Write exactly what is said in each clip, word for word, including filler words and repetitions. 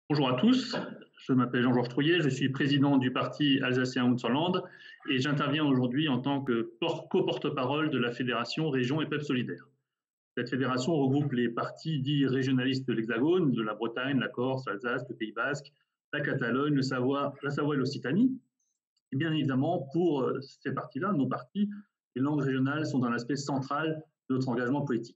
Bonjour à tous, je m'appelle Jean-Georges Trouillet, je suis président du parti alsacien Unserland et j'interviens aujourd'hui en tant que co-porte-parole de la fédération Région et Peuple Solidaire. Cette fédération regroupe les partis dits régionalistes de l'Hexagone, de la Bretagne, la Corse, l'Alsace, le Pays Basque, la Catalogne, le Savoie, la Savoie et l'Occitanie. Et bien évidemment, pour ces partis-là, nos partis, les langues régionales sont un aspect central de notre engagement politique.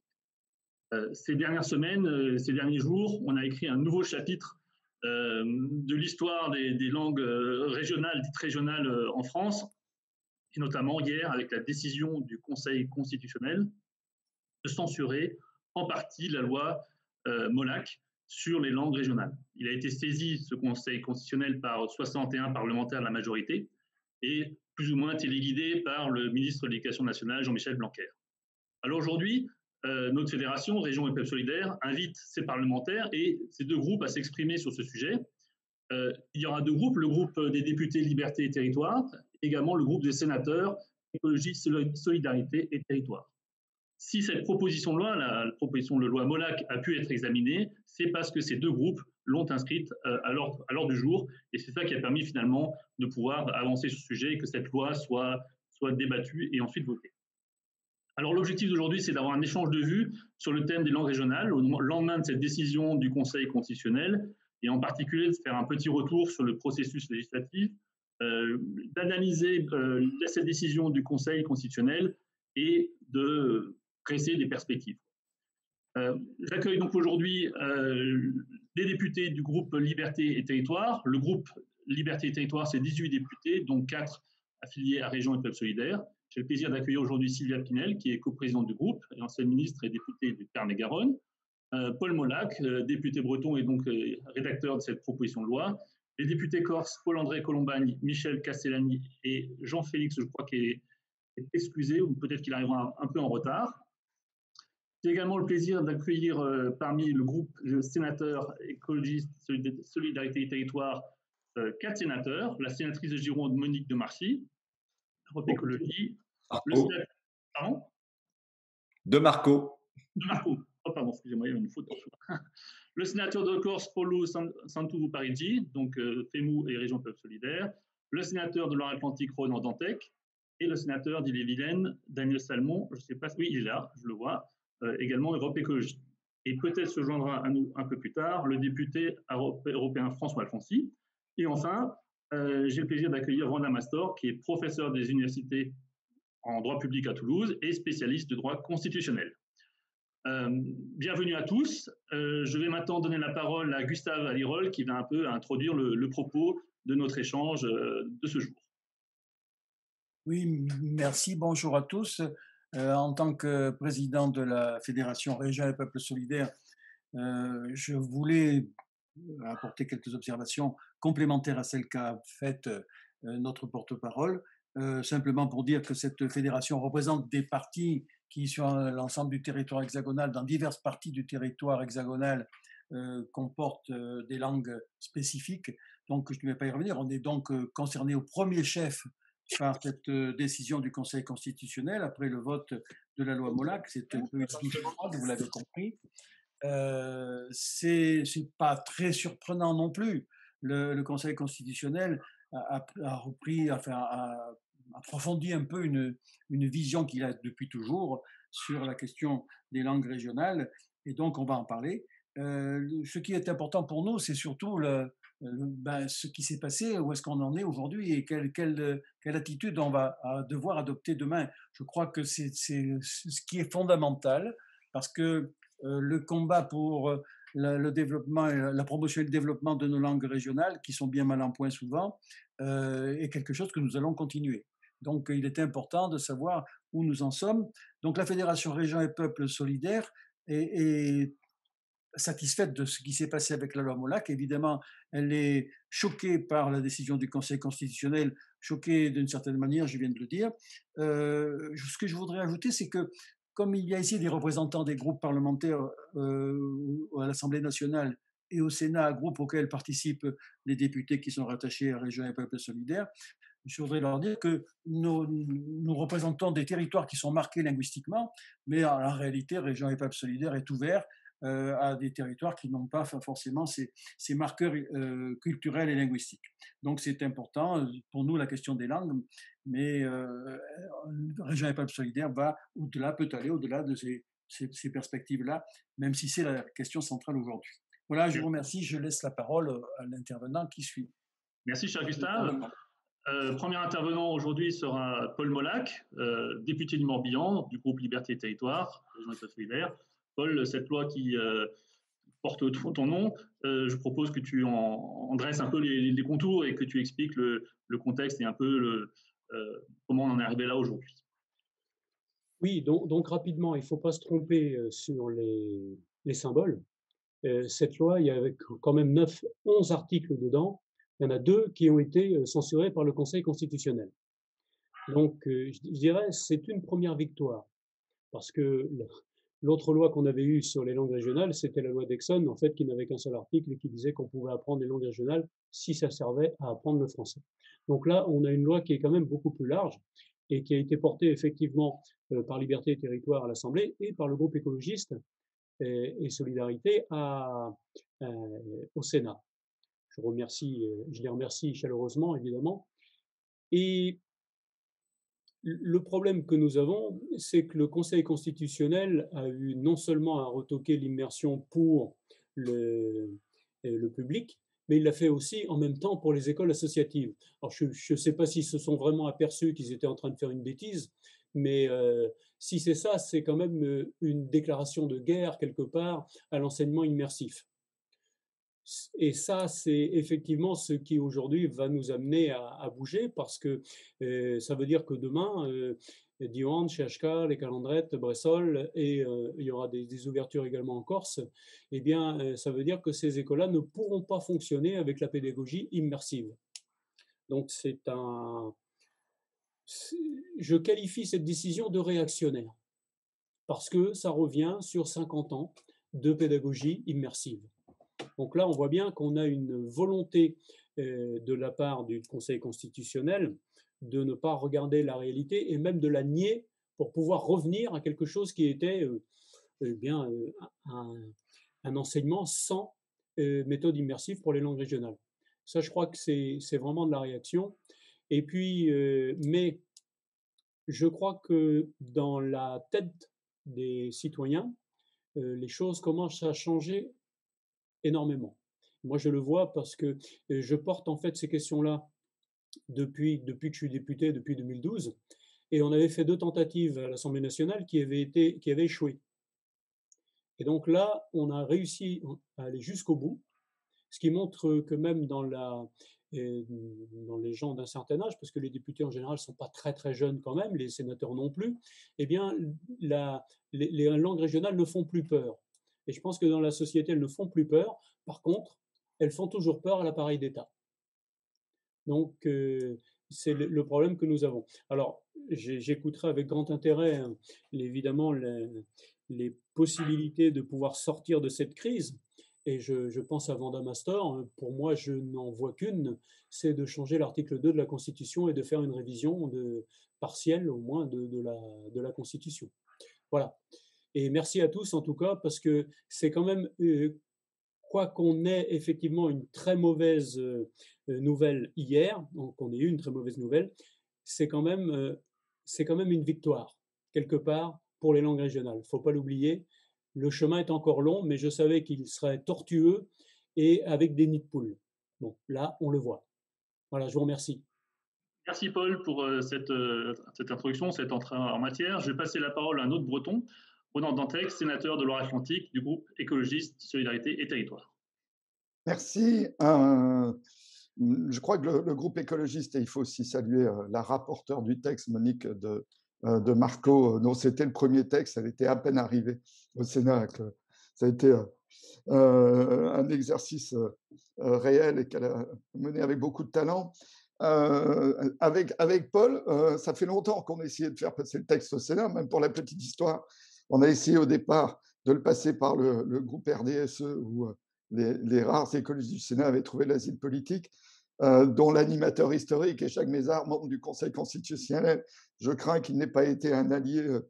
Ces dernières semaines, ces derniers jours, on a écrit un nouveau chapitre euh, de l'histoire des, des langues régionales, dites régionales en France, et notamment hier avec la décision du Conseil constitutionnel de censurer en partie la loi euh, Molac sur les langues régionales. Il a été saisi, ce Conseil constitutionnel, par soixante et un parlementaires de la majorité et plus ou moins téléguidé par le ministre de l'Éducation nationale, Jean-Michel Blanquer. Alors aujourd'hui, Euh, notre fédération, Région et Peuple Solidaire, invite ces parlementaires et ces deux groupes à s'exprimer sur ce sujet. Euh, il y aura deux groupes, le groupe des députés Liberté et Territoire, également le groupe des sénateurs Écologie, Solidarité et Territoire. Si cette proposition de loi, la, la proposition de loi Molac, a pu être examinée, c'est parce que ces deux groupes l'ont inscrite euh, à l'ordre du jour et c'est ça qui a permis finalement de pouvoir avancer sur ce sujet et que cette loi soit, soit débattue et ensuite votée. Alors l'objectif d'aujourd'hui, c'est d'avoir un échange de vues sur le thème des langues régionales au lendemain de cette décision du Conseil constitutionnel et en particulier de faire un petit retour sur le processus législatif, euh, d'analyser euh, cette décision du Conseil constitutionnel et de presser des perspectives. Euh, J'accueille donc aujourd'hui euh, des députés du groupe Liberté et Territoire. Le groupe Liberté et Territoire, c'est dix-huit députés, dont quatre affiliés à Région et Peuple Solidaire. J'ai le plaisir d'accueillir aujourd'hui Sylvia Pinel, qui est coprésidente du groupe, et ancienne ministre et députée du Tarn-et-Garonne. Euh, Paul Molac, euh, député breton et donc euh, rédacteur de cette proposition de loi. Les députés corses Paul-André Colombagne, Michel Castellani et Jean-Félix, je crois, qui est, est excusé, ou peut-être qu'il arrivera un, un peu en retard. J'ai également le plaisir d'accueillir euh, parmi le groupe de sénateurs écologistes, Solidarité et Territoire, euh, quatre sénateurs. La sénatrice de Gironde, Monique de Marcy, Europe Écologie. Le sénateur, pardon de Marco. De Marco. Oh, pardon, excusez-moi, il y a une faute. Le sénateur de Corse, Paulo Santourou Parigi, donc euh, FEMU et Région Peuple Solidaire. Le sénateur de Loire-Atlantique, Ronan Dantec. Et le sénateur d'Ille-et-Vilaine, Daniel Salmon. Je ne sais pas, oui, il est là, je le vois. Euh, également Europe Écologie. Et peut-être se joindra à nous un peu plus tard le député européen François Alfonsi. Et enfin, euh, j'ai le plaisir d'accueillir Wanda Mastor, qui est professeur des universités en droit public à Toulouse et spécialiste de droit constitutionnel. Euh, bienvenue à tous. Euh, je vais maintenant donner la parole à Gustave Alirol, qui va un peu introduire le, le propos de notre échange euh, de ce jour. Oui, merci. Bonjour à tous. Euh, en tant que président de la Fédération Région et Peuple Solidaire, euh, je voulais apporter quelques observations complémentaires à celles qu'a faites euh, notre porte-parole, euh, simplement pour dire que cette fédération représente des partis qui, sur l'ensemble du territoire hexagonal, dans diverses parties du territoire hexagonal, euh, comportent euh, des langues spécifiques. Donc, je ne vais pas y revenir. On est donc euh, concerné au premier chef par cette décision du Conseil constitutionnel après le vote de la loi Molac. C'est un peu une vous l'avez compris. Euh, c'est pas très surprenant non plus. Le, le Conseil constitutionnel a, a repris, enfin, a approfondi un peu une, une vision qu'il a depuis toujours sur la question des langues régionales, et donc on va en parler. Euh, ce qui est important pour nous, c'est surtout le, Ben, ce qui s'est passé, où est-ce qu'on en est aujourd'hui et quelle, quelle, quelle attitude on va devoir adopter demain. Je crois que c'est ce qui est fondamental parce que euh, le combat pour le, le développement, la promotion et le développement de nos langues régionales, qui sont bien mal en point souvent, euh, est quelque chose que nous allons continuer. Donc il est important de savoir où nous en sommes. Donc la Fédération Région et Peuple Solidaire est, est satisfaite de ce qui s'est passé avec la loi Molac. Évidemment, elle est choquée par la décision du Conseil constitutionnel, choquée d'une certaine manière, je viens de le dire. Euh, ce que je voudrais ajouter, c'est que comme il y a ici des représentants des groupes parlementaires euh, à l'Assemblée nationale et au Sénat, groupe auquel participent les députés qui sont rattachés à Région et Peuple Solidaire, je voudrais leur dire que nous, nous représentons des territoires qui sont marqués linguistiquement, mais en réalité, Région et Peuple Solidaire est ouvert euh, à des territoires qui n'ont pas forcément ces, ces marqueurs euh, culturels et linguistiques. Donc c'est important pour nous la question des langues, mais euh, Région et Peuple Solidaire va au-delà, peut aller au-delà de ces, ces, ces perspectives-là, même si c'est la question centrale aujourd'hui. Voilà, je vous remercie. Je laisse la parole à l'intervenant qui suit. Merci, cher Gustave. Euh, premier intervenant aujourd'hui sera Paul Molac, euh, député du Morbihan, du groupe Liberté et Territoire, Région et Peuple Solidaire. Paul, cette loi qui euh, porte ton nom, euh, je propose que tu en, en dresses un peu les, les, contours et que tu expliques le, le contexte et un peu le, euh, comment on en est arrivé là aujourd'hui. Oui, donc, donc rapidement, il ne faut pas se tromper sur les, les symboles. Euh, cette loi, il y avait quand même neuf, onze articles dedans. Il y en a deux qui ont été censurés par le Conseil constitutionnel. Donc, euh, je dirais, c'est une première victoire. Parce que l'autre loi qu'on avait eue sur les langues régionales, c'était la loi d'Exxon, en fait, qui n'avait qu'un seul article et qui disait qu'on pouvait apprendre les langues régionales si ça servait à apprendre le français. Donc là, on a une loi qui est quand même beaucoup plus large et qui a été portée effectivement euh, par Liberté et Territoire à l'Assemblée et par le groupe écologiste et, et Solidarité à, euh, au Sénat. Je remercie, je les remercie chaleureusement, évidemment. Et le problème que nous avons, c'est que le Conseil constitutionnel a eu non seulement à retoquer l'immersion pour le, le public, mais il l'a fait aussi en même temps pour les écoles associatives. Alors je ne sais pas s'ils se sont vraiment aperçus qu'ils étaient en train de faire une bêtise, mais euh, si c'est ça, c'est quand même une déclaration de guerre quelque part à l'enseignement immersif. Et ça, c'est effectivement ce qui aujourd'hui va nous amener à, à bouger parce que euh, ça veut dire que demain, euh, Diwan, C H K, les Calandrettes, Bressol, et euh, il y aura des, des ouvertures également en Corse, eh bien, euh, ça veut dire que ces écoles-là ne pourront pas fonctionner avec la pédagogie immersive. Donc, c'est un. Je qualifie cette décision de réactionnaire parce que ça revient sur cinquante ans de pédagogie immersive. Donc là, on voit bien qu'on a une volonté euh, de la part du Conseil constitutionnel de ne pas regarder la réalité et même de la nier pour pouvoir revenir à quelque chose qui était euh, eh bien, euh, un, un enseignement sans euh, méthode immersive pour les langues régionales. Ça, je crois que c'est vraiment de la réaction. Et puis, euh, mais je crois que dans la tête des citoyens, euh, les choses commencent à changer énormément. Moi, je le vois parce que je porte en fait ces questions-là depuis, depuis que je suis député, depuis deux mille douze, et on avait fait deux tentatives à l'Assemblée nationale qui avaient, été, qui avaient échoué. Et donc là, on a réussi à aller jusqu'au bout, ce qui montre que même dans, la, dans les gens d'un certain âge, parce que les députés en général ne sont pas très très jeunes quand même, les sénateurs non plus, eh bien, la, les, les langues régionales ne font plus peur. Et je pense que dans la société, elles ne font plus peur. Par contre, elles font toujours peur à l'appareil d'État. Donc, euh, c'est le, le problème que nous avons. Alors, j'écouterai avec grand intérêt, hein, évidemment, les, les possibilités de pouvoir sortir de cette crise. Et je, je pense à Vanda Mastor. Pour moi, je n'en vois qu'une, c'est de changer l'article deux de la Constitution et de faire une révision de, partielle, au moins, de, de, la, de la Constitution. Voilà. Et merci à tous en tout cas, parce que c'est quand même, euh, quoi qu'on ait effectivement une très mauvaise euh, nouvelle hier, donc on ait eu une très mauvaise nouvelle, c'est quand même, euh, c'est quand même une victoire, quelque part, pour les langues régionales. Il ne faut pas l'oublier, le chemin est encore long, mais je savais qu'il serait tortueux et avec des nids de poules. Bon, là, on le voit. Voilà, je vous remercie. Merci Paul pour euh, cette, euh, cette introduction, cette entrée en matière. Je vais passer la parole à un autre breton, Ronan Dantec, sénateur de Loire-Atlantique du groupe écologiste Solidarité et Territoire. Merci. Euh, je crois que le, le groupe écologiste, et il faut aussi saluer euh, la rapporteure du texte, Monique de, euh, de Marco, dont c'était le premier texte, elle était à peine arrivée au Sénat. Que ça a été euh, euh, un exercice euh, réel et qu'elle a mené avec beaucoup de talent. Euh, avec, avec Paul, euh, ça fait longtemps qu'on a essayé de faire passer le texte au Sénat, même pour la petite histoire. On a essayé au départ de le passer par le, le groupe R D S E, où euh, les, les rares écologistes du Sénat avaient trouvé l'asile politique, euh, dont l'animateur historique est Jacques Mézard, membre du Conseil constitutionnel. Je crains qu'il n'ait pas été un allié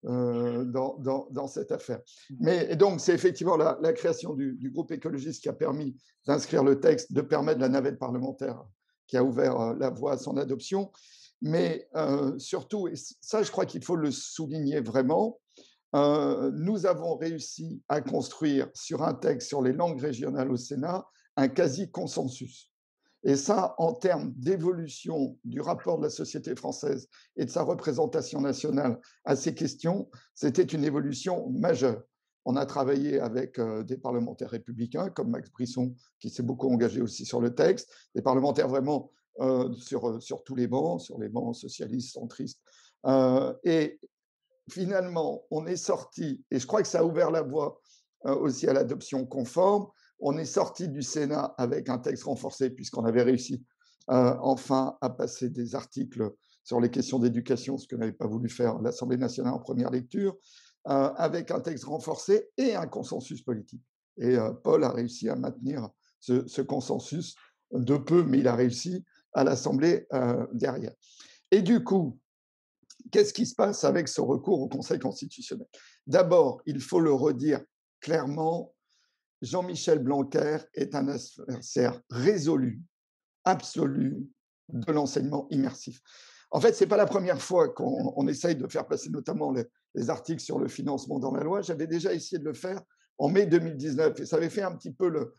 euh, dans, dans, dans cette affaire. Mais et donc, c'est effectivement la, la création du, du groupe écologiste qui a permis d'inscrire le texte, de permettre la navette parlementaire qui a ouvert la voie à son adoption. Mais euh, surtout, et ça, je crois qu'il faut le souligner vraiment, euh, nous avons réussi à construire sur un texte sur les langues régionales au Sénat un quasi-consensus. Et ça, en termes d'évolution du rapport de la société française et de sa représentation nationale à ces questions, c'était une évolution majeure. On a travaillé avec euh, des parlementaires républicains, comme Max Brisson, qui s'est beaucoup engagé aussi sur le texte, des parlementaires vraiment euh, sur, sur tous les bancs, sur les bancs socialistes, centristes. Euh, et finalement, on est sorti, et je crois que ça a ouvert la voie euh, aussi à l'adoption conforme, on est sorti du Sénat avec un texte renforcé, puisqu'on avait réussi euh, enfin à passer des articles sur les questions d'éducation, ce que n'avait pas voulu faire l'Assemblée nationale en première lecture, euh, avec un texte renforcé et un consensus politique. Et euh, Paul a réussi à maintenir ce, ce consensus de peu, mais il a réussi à l'Assemblée euh, derrière. Et du coup, qu'est-ce qui se passe avec ce recours au Conseil constitutionnel? D'abord, il faut le redire clairement, Jean-Michel Blanquer est un adversaire résolu, absolu de l'enseignement immersif. En fait, ce n'est pas la première fois qu'on on essaye de faire passer notamment les, les articles sur le financement dans la loi. J'avais déjà essayé de le faire en mai deux mille dix-neuf et ça avait fait un petit peu le...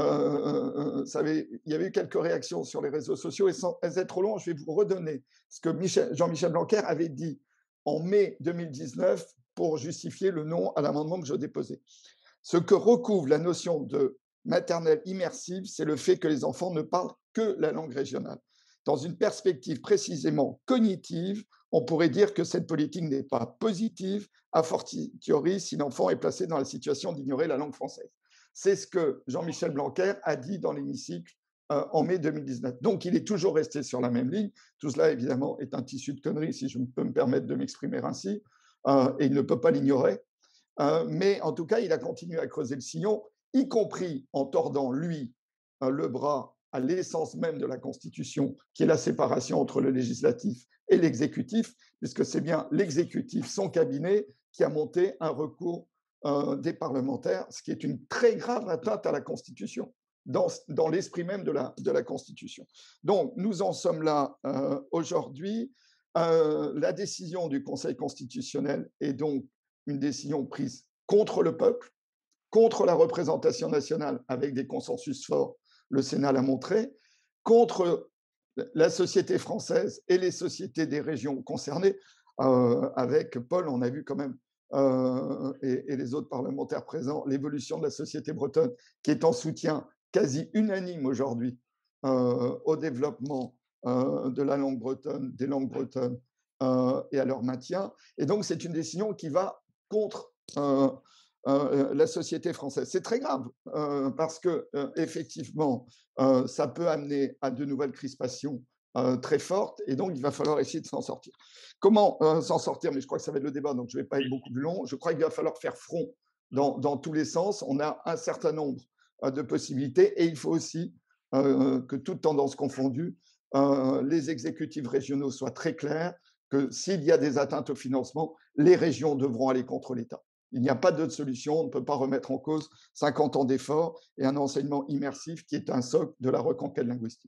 Euh, ça avait, il y avait eu quelques réactions sur les réseaux sociaux et sans être trop long, je vais vous redonner ce que Jean-Michel Blanquer avait dit en mai deux mille dix-neuf pour justifier le non à l'amendement que je déposais. Ce que recouvre la notion de maternelle immersive, c'est le fait que les enfants ne parlent que la langue régionale. Dans une perspective précisément cognitive, on pourrait dire que cette politique n'est pas positive, a fortiori si l'enfant est placé dans la situation d'ignorer la langue française. C'est ce que Jean-Michel Blanquer a dit dans l'hémicycle euh, en mai deux mille dix-neuf. Donc, il est toujours resté sur la même ligne. Tout cela, évidemment, est un tissu de conneries, si je peux me permettre de m'exprimer ainsi, euh, et il ne peut pas l'ignorer. Euh, mais en tout cas, il a continué à creuser le sillon, y compris en tordant, lui, euh, le bras à l'essence même de la Constitution, qui est la séparation entre le législatif et l'exécutif, puisque c'est bien l'exécutif, son cabinet, qui a monté un recours euh, des parlementaires, ce qui est une très grave atteinte à la Constitution, dans, dans l'esprit même de la, de la Constitution. Donc, nous en sommes là euh, aujourd'hui. Euh, la décision du Conseil constitutionnel est donc une décision prise contre le peuple, contre la représentation nationale avec des consensus forts, le Sénat l'a montré, contre la société française et les sociétés des régions concernées. Euh, avec Paul, on a vu quand même, euh, et, et les autres parlementaires présents, l'évolution de la société bretonne qui est en soutien quasi unanime aujourd'hui euh, au développement euh, de la langue bretonne, des langues bretonnes euh, et à leur maintien. Et donc, c'est une décision qui va contre euh, euh, la société française. C'est très grave euh, parce que euh, effectivement, euh, ça peut amener à de nouvelles crispations euh, très fortes et donc il va falloir essayer de s'en sortir. Comment euh, s'en sortir? Mais je crois que ça va être le débat, donc je ne vais pas être beaucoup plus long. Je crois qu'il va falloir faire front dans, dans tous les sens. On a un certain nombre euh, de possibilités et il faut aussi euh, que toutes tendances confondues, euh, les exécutifs régionaux soient très clairs que s'il y a des atteintes au financement, les régions devront aller contre l'État. Il n'y a pas d'autre solution, on ne peut pas remettre en cause cinquante ans d'efforts et un enseignement immersif qui est un socle de la reconquête linguistique.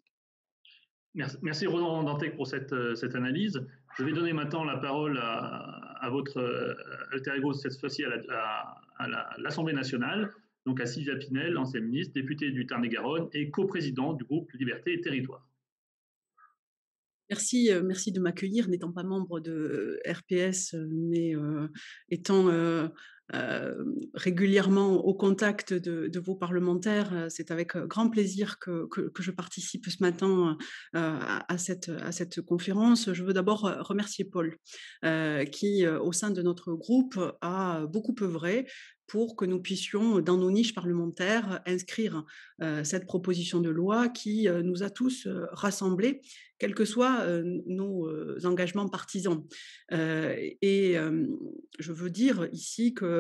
Merci, merci Ronan Dantec pour cette, cette analyse. Je vais donner maintenant la parole à, à votre alter ego, cette fois-ci à l'Assemblée la, nationale, donc à Sylvia Pinel, ancienne ministre, députée du Tarn-et-Garonne et coprésidente du groupe Liberté et Territoire. Merci, euh, merci de m'accueillir, n'étant pas membre de R P S, mais euh, étant euh, euh, régulièrement au contact de, de vos parlementaires. C'est avec grand plaisir que, que, que je participe ce matin euh, à, à, cette, à cette conférence. Je veux d'abord remercier Paul, euh, qui, au sein de notre groupe, a beaucoup œuvré pour que nous puissions, dans nos niches parlementaires, inscrire euh, cette proposition de loi qui euh, nous a tous euh, rassemblés, quels que soient euh, nos euh, engagements partisans. Euh, et euh, je veux dire ici que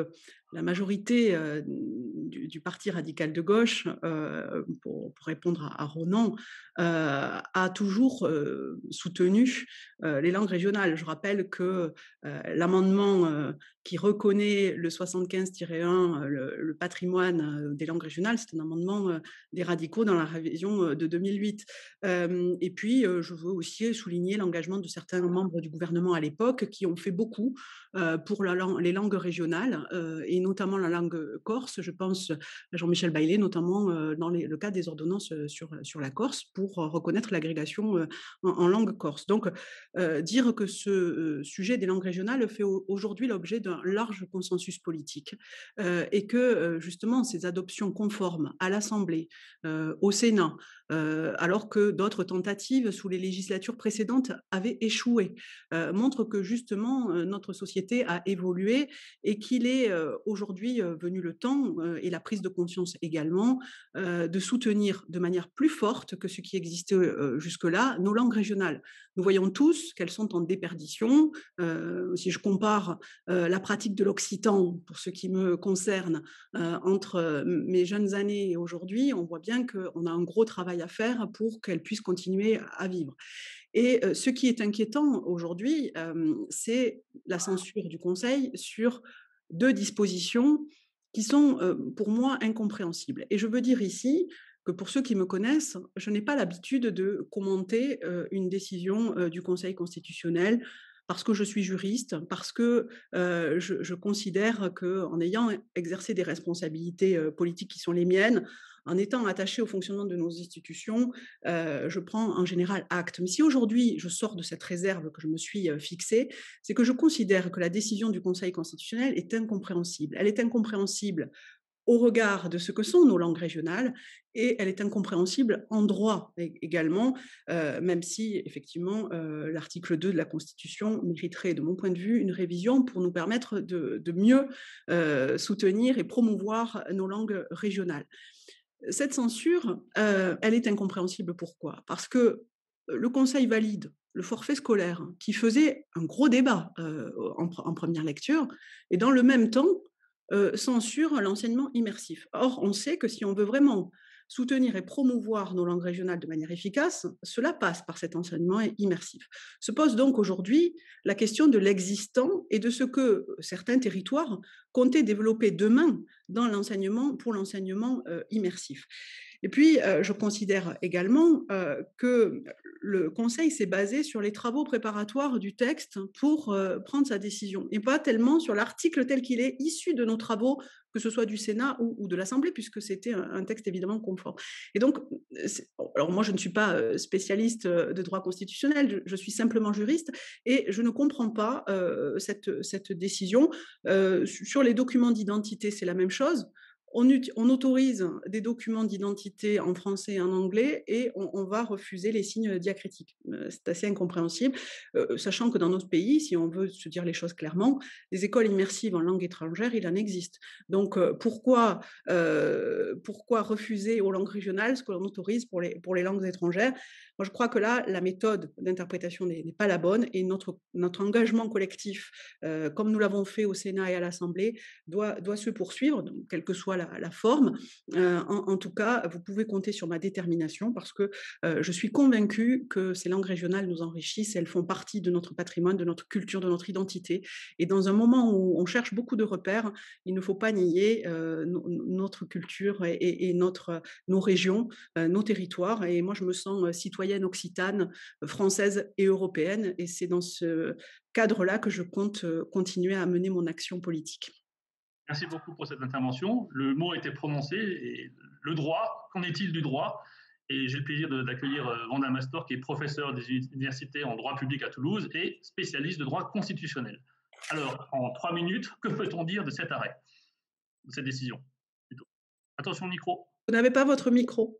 la majorité euh, du, du Parti radical de gauche, euh, pour, pour répondre à, à Ronan, euh, a toujours euh, soutenu euh, les langues régionales. Je rappelle que euh, l'amendement euh, qui reconnaît le soixante-quinze tiret un, le, le patrimoine des langues régionales, c'est un amendement euh, des radicaux dans la révision de deux mille huit. Euh, et puis, euh, je veux aussi souligner l'engagement de certains membres du gouvernement à l'époque qui ont fait beaucoup euh, pour la, les langues régionales, euh, et notamment la langue corse. Je pense à Jean-Michel Baillet, notamment euh, dans les, le cas des ordonnances sur, sur la Corse, pour reconnaître l'agrégation euh, en, en langue corse. Donc, euh, dire que ce euh, sujet des langues régionales fait aujourd'hui l'objet d'un large consensus politique, euh, et que, euh, justement, ces adoptions conformes à l'Assemblée, euh, au Sénat, euh, alors que d'autres tentatives sous les législatures précédentes avaient échoué, euh, montrent que, justement, euh, notre société a évolué et qu'il est euh, aujourd'hui euh, venu le temps, euh, et la prise de conscience également, euh, de soutenir de manière plus forte que ce qui existait euh, jusque-là nos langues régionales. Nous voyons tous qu'elles sont en déperdition. Euh, si je compare euh, la pratique de l'occitan, pour ce qui me concerne, euh, entre mes jeunes années et aujourd'hui, on voit bien qu'on a un gros travail à faire pour qu'elles puissent continuer à vivre. Et euh, ce qui est inquiétant aujourd'hui, euh, c'est la censure du Conseil sur deux dispositions qui sont, euh, pour moi, incompréhensibles. Et je veux dire ici que, pour ceux qui me connaissent, je n'ai pas l'habitude de commenter euh, une décision euh, du Conseil constitutionnel, parce que je suis juriste, parce que euh, je, je considère qu'en ayant exercé des responsabilités euh, politiques qui sont les miennes, en étant attaché au fonctionnement de nos institutions, euh, je prends en général acte. Mais si aujourd'hui je sors de cette réserve que je me suis euh, fixée, c'est que je considère que la décision du Conseil constitutionnel est incompréhensible. Elle est incompréhensible au regard de ce que sont nos langues régionales, et elle est incompréhensible en droit également, euh, même si, effectivement, euh, l'article deux de la Constitution mériterait, de mon point de vue, une révision pour nous permettre de, de mieux euh, soutenir et promouvoir nos langues régionales. Cette censure, euh, elle est incompréhensible. Pourquoi ? Parce que le Conseil valide le forfait scolaire, qui faisait un gros débat euh, en, en première lecture, et dans le même temps, Euh, censure l'enseignement immersif. Or, on sait que si on veut vraiment soutenir et promouvoir nos langues régionales de manière efficace, cela passe par cet enseignement immersif. Se pose donc aujourd'hui la question de l'existant et de ce que certains territoires comptaient développer demain dans l'enseignement, pour l'enseignement euh, immersif. Et puis, euh, je considère également euh, que le Conseil s'est basé sur les travaux préparatoires du texte pour euh, prendre sa décision, et pas tellement sur l'article tel qu'il est issu de nos travaux, que ce soit du Sénat ou, ou de l'Assemblée, puisque c'était un, un texte évidemment conforme. Et donc, alors moi, je ne suis pas spécialiste de droit constitutionnel, je, je suis simplement juriste, et je ne comprends pas euh, cette, cette décision. Euh, sur les documents d'identité, c'est la même chose. On, on autorise des documents d'identité en français et en anglais, et on, on va refuser les signes diacritiques. Euh, c'est assez incompréhensible, euh, sachant que dans notre pays, si on veut se dire les choses clairement, des écoles immersives en langue étrangère, il en existe. Donc, euh, pourquoi, euh, pourquoi refuser aux langues régionales ce que l'on autorise pour les, pour les langues étrangères ? Moi, je crois que là, la méthode d'interprétation n'est, n'est pas la bonne, et notre, notre engagement collectif, euh, comme nous l'avons fait au Sénat et à l'Assemblée, doit, doit se poursuivre, donc, quelle que soit la, la forme. Euh, en, en tout cas, vous pouvez compter sur ma détermination, parce que euh, je suis convaincue que ces langues régionales nous enrichissent, elles font partie de notre patrimoine, de notre culture, de notre identité. Et dans un moment où on cherche beaucoup de repères, il ne faut pas nier euh, no, notre culture et, et, et notre, nos régions, euh, nos territoires. Et moi, je me sens citoyenne occitane, française et européenne. Et c'est dans ce cadre-là que je compte continuer à mener mon action politique. Merci beaucoup pour cette intervention. Le mot a été prononcé, et le droit, qu'en est-il du droit ? Et j'ai le plaisir de, d'accueillir Vanda Mastor, qui est professeur des universités en droit public à Toulouse et spécialiste de droit constitutionnel. Alors, en trois minutes, que peut-on dire de cet arrêt, de cette décision plutôt. Attention, micro. Vous n'avez pas votre micro.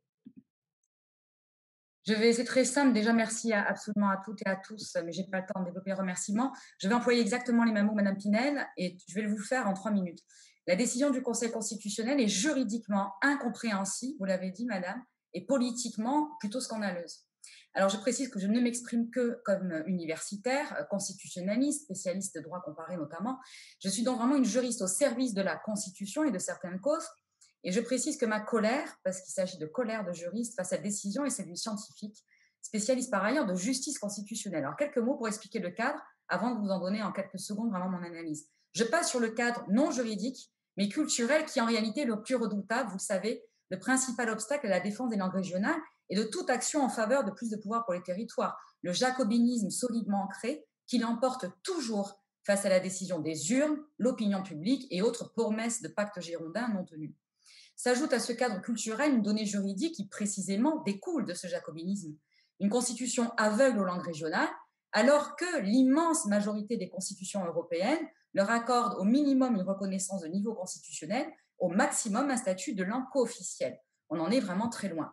Je vais, c'est très simple. Déjà, merci à, absolument à toutes et à tous, mais je n'ai pas le temps de développer les remerciements. Je vais employer exactement les mêmes mots, Madame Pinel, et je vais vous le faire en trois minutes. La décision du Conseil constitutionnel est juridiquement incompréhensible, vous l'avez dit, Madame, et politiquement plutôt scandaleuse. Alors, je précise que je ne m'exprime que comme universitaire, constitutionnaliste, spécialiste de droit comparé notamment. Je suis donc vraiment une juriste au service de la Constitution et de certaines causes. Et je précise que ma colère, parce qu'il s'agit de colère de juriste face à cette décision, est celle d'une scientifique, spécialiste par ailleurs de justice constitutionnelle. Alors, quelques mots pour expliquer le cadre, avant de vous en donner en quelques secondes vraiment mon analyse. Je passe sur le cadre non juridique, mais culturel, qui en réalité est le plus redoutable, vous le savez, le principal obstacle à la défense des langues régionales et de toute action en faveur de plus de pouvoir pour les territoires. Le jacobinisme solidement ancré qui l'emporte toujours face à la décision des urnes, l'opinion publique et autres promesses de pacte girondin non tenues. S'ajoute à ce cadre culturel une donnée juridique qui précisément découle de ce jacobinisme. Une constitution aveugle aux langues régionales, alors que l'immense majorité des constitutions européennes leur accorde au minimum une reconnaissance de niveau constitutionnel, au maximum un statut de langue co-officielle. On en est vraiment très loin.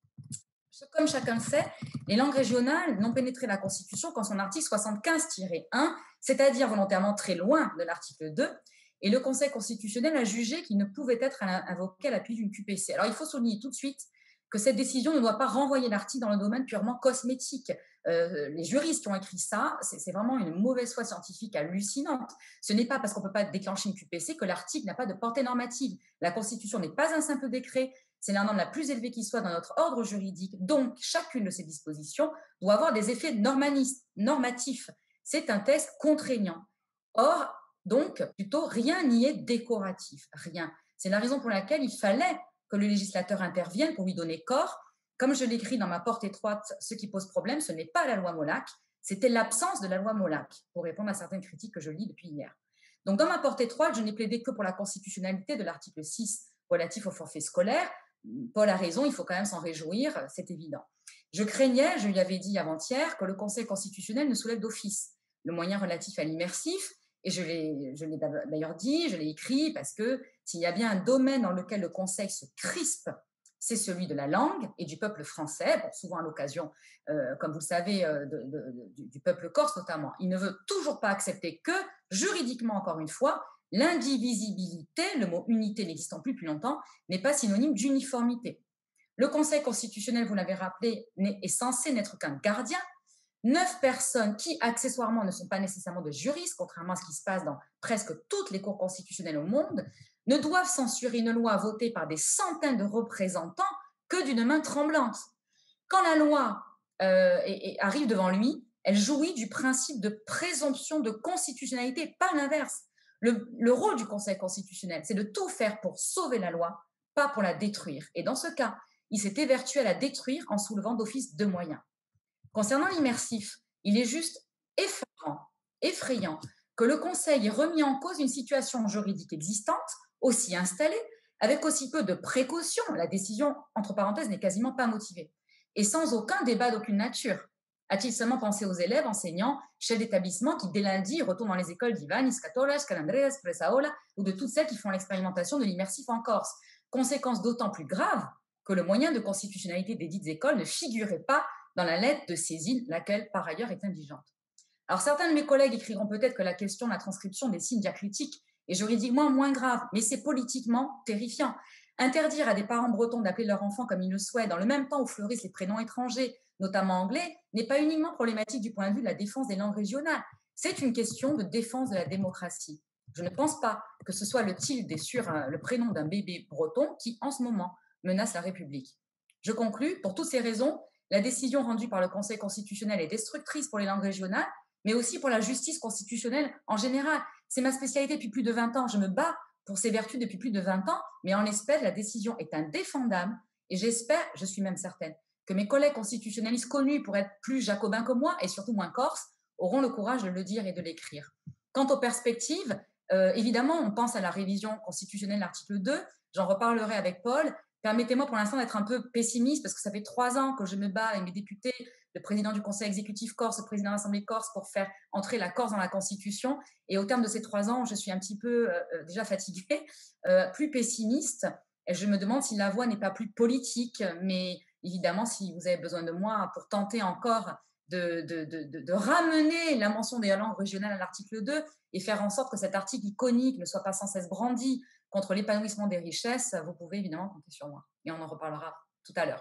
Comme chacun le sait, les langues régionales n'ont pénétré la Constitution qu'en son article soixante-quinze tiret un, c'est-à-dire volontairement très loin de l'article deux, et le Conseil constitutionnel a jugé qu'il ne pouvait être invoqué à l'appui d'une Q P C. Alors, il faut souligner tout de suite que cette décision ne doit pas renvoyer l'article dans le domaine purement cosmétique. Euh, les juristes qui ont écrit ça, c'est vraiment une mauvaise foi scientifique hallucinante. Ce n'est pas parce qu'on ne peut pas déclencher une Q P C que l'article n'a pas de portée normative. La Constitution n'est pas un simple décret, c'est la norme la plus élevée qui soit dans notre ordre juridique. Donc, chacune de ces dispositions doit avoir des effets normatifs. C'est un texte contraignant. Or, donc, plutôt, rien n'y est décoratif, rien. C'est la raison pour laquelle il fallait que le législateur intervienne pour lui donner corps. Comme je l'écris dans ma porte étroite, ce qui pose problème, ce n'est pas la loi Molac, c'était l'absence de la loi Molac, pour répondre à certaines critiques que je lis depuis hier. Donc, dans ma porte étroite, je n'ai plaidé que pour la constitutionnalité de l'article six relatif au forfait scolaire. Paul a raison, il faut quand même s'en réjouir, c'est évident. Je craignais, je lui avais dit avant-hier, que le Conseil constitutionnel ne soulève d'office le moyen relatif à l'immersif, et je l'ai d'ailleurs dit, je l'ai écrit, parce que s'il y a bien un domaine dans lequel le Conseil se crispe, c'est celui de la langue et du peuple français, bon, souvent à l'occasion, euh, comme vous le savez, euh, de, de, de, du peuple corse notamment. Il ne veut toujours pas accepter que, juridiquement encore une fois, l'indivisibilité, le mot unité n'existant plus depuis longtemps, n'est pas synonyme d'uniformité. Le Conseil constitutionnel, vous l'avez rappelé, est censé n'être qu'un gardien. Neuf personnes qui, accessoirement, ne sont pas nécessairement de juristes, contrairement à ce qui se passe dans presque toutes les cours constitutionnelles au monde, ne doivent censurer une loi votée par des centaines de représentants que d'une main tremblante. Quand la loi euh, est, est, arrive devant lui, elle jouit du principe de présomption de constitutionnalité, pas l'inverse. Le, le rôle du Conseil constitutionnel, c'est de tout faire pour sauver la loi, pas pour la détruire. Et dans ce cas, il s'est évertué à la détruire en soulevant d'office deux moyens. Concernant l'immersif, il est juste effarant, effrayant que le Conseil ait remis en cause une situation juridique existante, aussi installée, avec aussi peu de précautions. La décision, entre parenthèses, n'est quasiment pas motivée. Et sans aucun débat d'aucune nature. A-t-il seulement pensé aux élèves, enseignants, chefs d'établissement qui, dès lundi, retournent dans les écoles d'Ivanis, Catolas, Calandreas, Pressaola ou de toutes celles qui font l'expérimentation de l'immersif en Corse? Conséquence d'autant plus grave que le moyen de constitutionnalité des dites écoles ne figurait pas dans la lettre de saisine, laquelle, par ailleurs, est indigente. Alors, certains de mes collègues écriront peut-être que la question de la transcription des signes diacritiques est juridiquement moins grave, mais c'est politiquement terrifiant. Interdire à des parents bretons d'appeler leur enfant comme ils le souhaitent, dans le même temps où fleurissent les prénoms étrangers, notamment anglais, n'est pas uniquement problématique du point de vue de la défense des langues régionales. C'est une question de défense de la démocratie. Je ne pense pas que ce soit le tilde sur le prénom d'un bébé breton qui, en ce moment, menace la République. Je conclus, pour toutes ces raisons, la décision rendue par le Conseil constitutionnel est destructrice pour les langues régionales, mais aussi pour la justice constitutionnelle en général. C'est ma spécialité depuis plus de vingt ans. Je me bats pour ces vertus depuis plus de vingt ans, mais en l'espèce, la décision est indéfendable et j'espère, je suis même certaine, que mes collègues constitutionnalistes connus pour être plus jacobins que moi et surtout moins corses auront le courage de le dire et de l'écrire. Quant aux perspectives, euh, évidemment, on pense à la révision constitutionnelle de l'article deux, j'en reparlerai avec Paul. Permettez-moi pour l'instant d'être un peu pessimiste parce que ça fait trois ans que je me bats avec mes députés, le président du Conseil exécutif corse, le président de l'Assemblée corse pour faire entrer la Corse dans la Constitution. Et au terme de ces trois ans, je suis un petit peu euh, déjà fatiguée, euh, plus pessimiste. Et je me demande si la voie n'est pas plus politique, mais évidemment, si vous avez besoin de moi pour tenter encore de, de, de, de, de ramener la mention des langues régionales à l'article deux et faire en sorte que cet article iconique ne soit pas sans cesse brandi contre l'épanouissement des richesses, vous pouvez évidemment compter sur moi. Et on en reparlera tout à l'heure.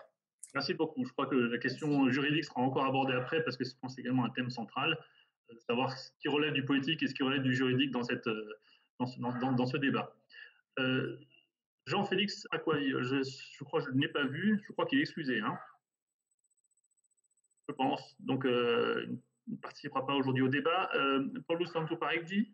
Merci beaucoup. Je crois que la question juridique sera encore abordée après parce que je pense également un thème central, euh, savoir ce qui relève du politique et ce qui relève du juridique dans, cette, euh, dans, ce, dans, dans, dans ce débat. Euh, Jean-Félix Acquavive, je, je crois que je ne l'ai pas vu, je crois qu'il est excusé, hein, je pense. Donc, euh, il ne participera pas aujourd'hui au débat. Euh, Paulo Santo Pareggi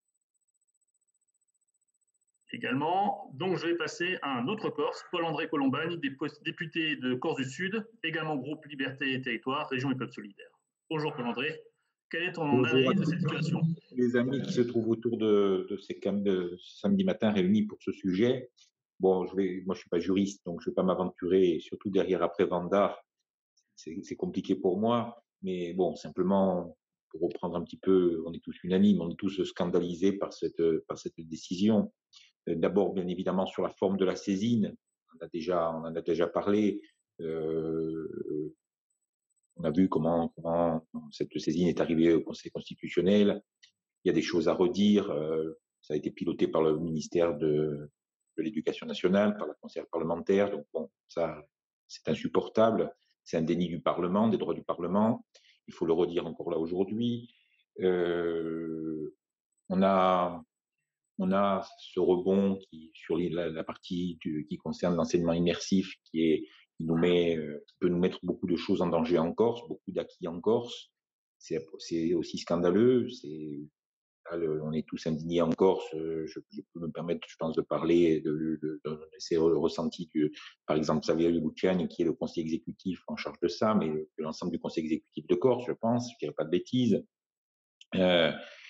également. Donc, je vais passer à un autre Corse, Paul-André Colombani, député de Corse du Sud, également groupe Liberté et Territoire, Région et Peuple Solidaire. Bonjour Paul-André. Quelle est ton Bonjour analyse de cette situation? Les amis qui se trouvent autour de, de ces cam de ce samedi matin réunis pour ce sujet. Bon, je vais, moi je suis pas juriste, donc je vais pas m'aventurer, surtout derrière après Vanda, c'est compliqué pour moi. Mais bon, simplement pour reprendre un petit peu, on est tous unanimes, on est tous scandalisés par cette par cette décision. D'abord, bien évidemment, sur la forme de la saisine, on a déjà on en a déjà parlé. Euh, On a vu comment, comment cette saisine est arrivée au Conseil constitutionnel. Il y a des choses à redire. Euh, ça a été piloté par le ministère de, de l'Éducation nationale, par la conseillère parlementaire. Donc bon, ça, c'est insupportable. C'est un déni du Parlement, des droits du Parlement. Il faut le redire encore là aujourd'hui. Euh, on a, on a ce rebond qui, sur la, la partie du, qui concerne l'enseignement immersif, qui est qui nous met, qui peut nous mettre beaucoup de choses en danger en Corse, beaucoup d'acquis en Corse. C'est aussi scandaleux. C'est on est tous indignés en Corse. Je, je peux me permettre, je pense, de parler de, de, de, de ces ressentis que, par exemple, Xavier Luciani, qui est le conseiller exécutif en charge de ça, mais de l'ensemble du conseil exécutif de Corse, je pense, je ne dirais pas de bêtises. Euh,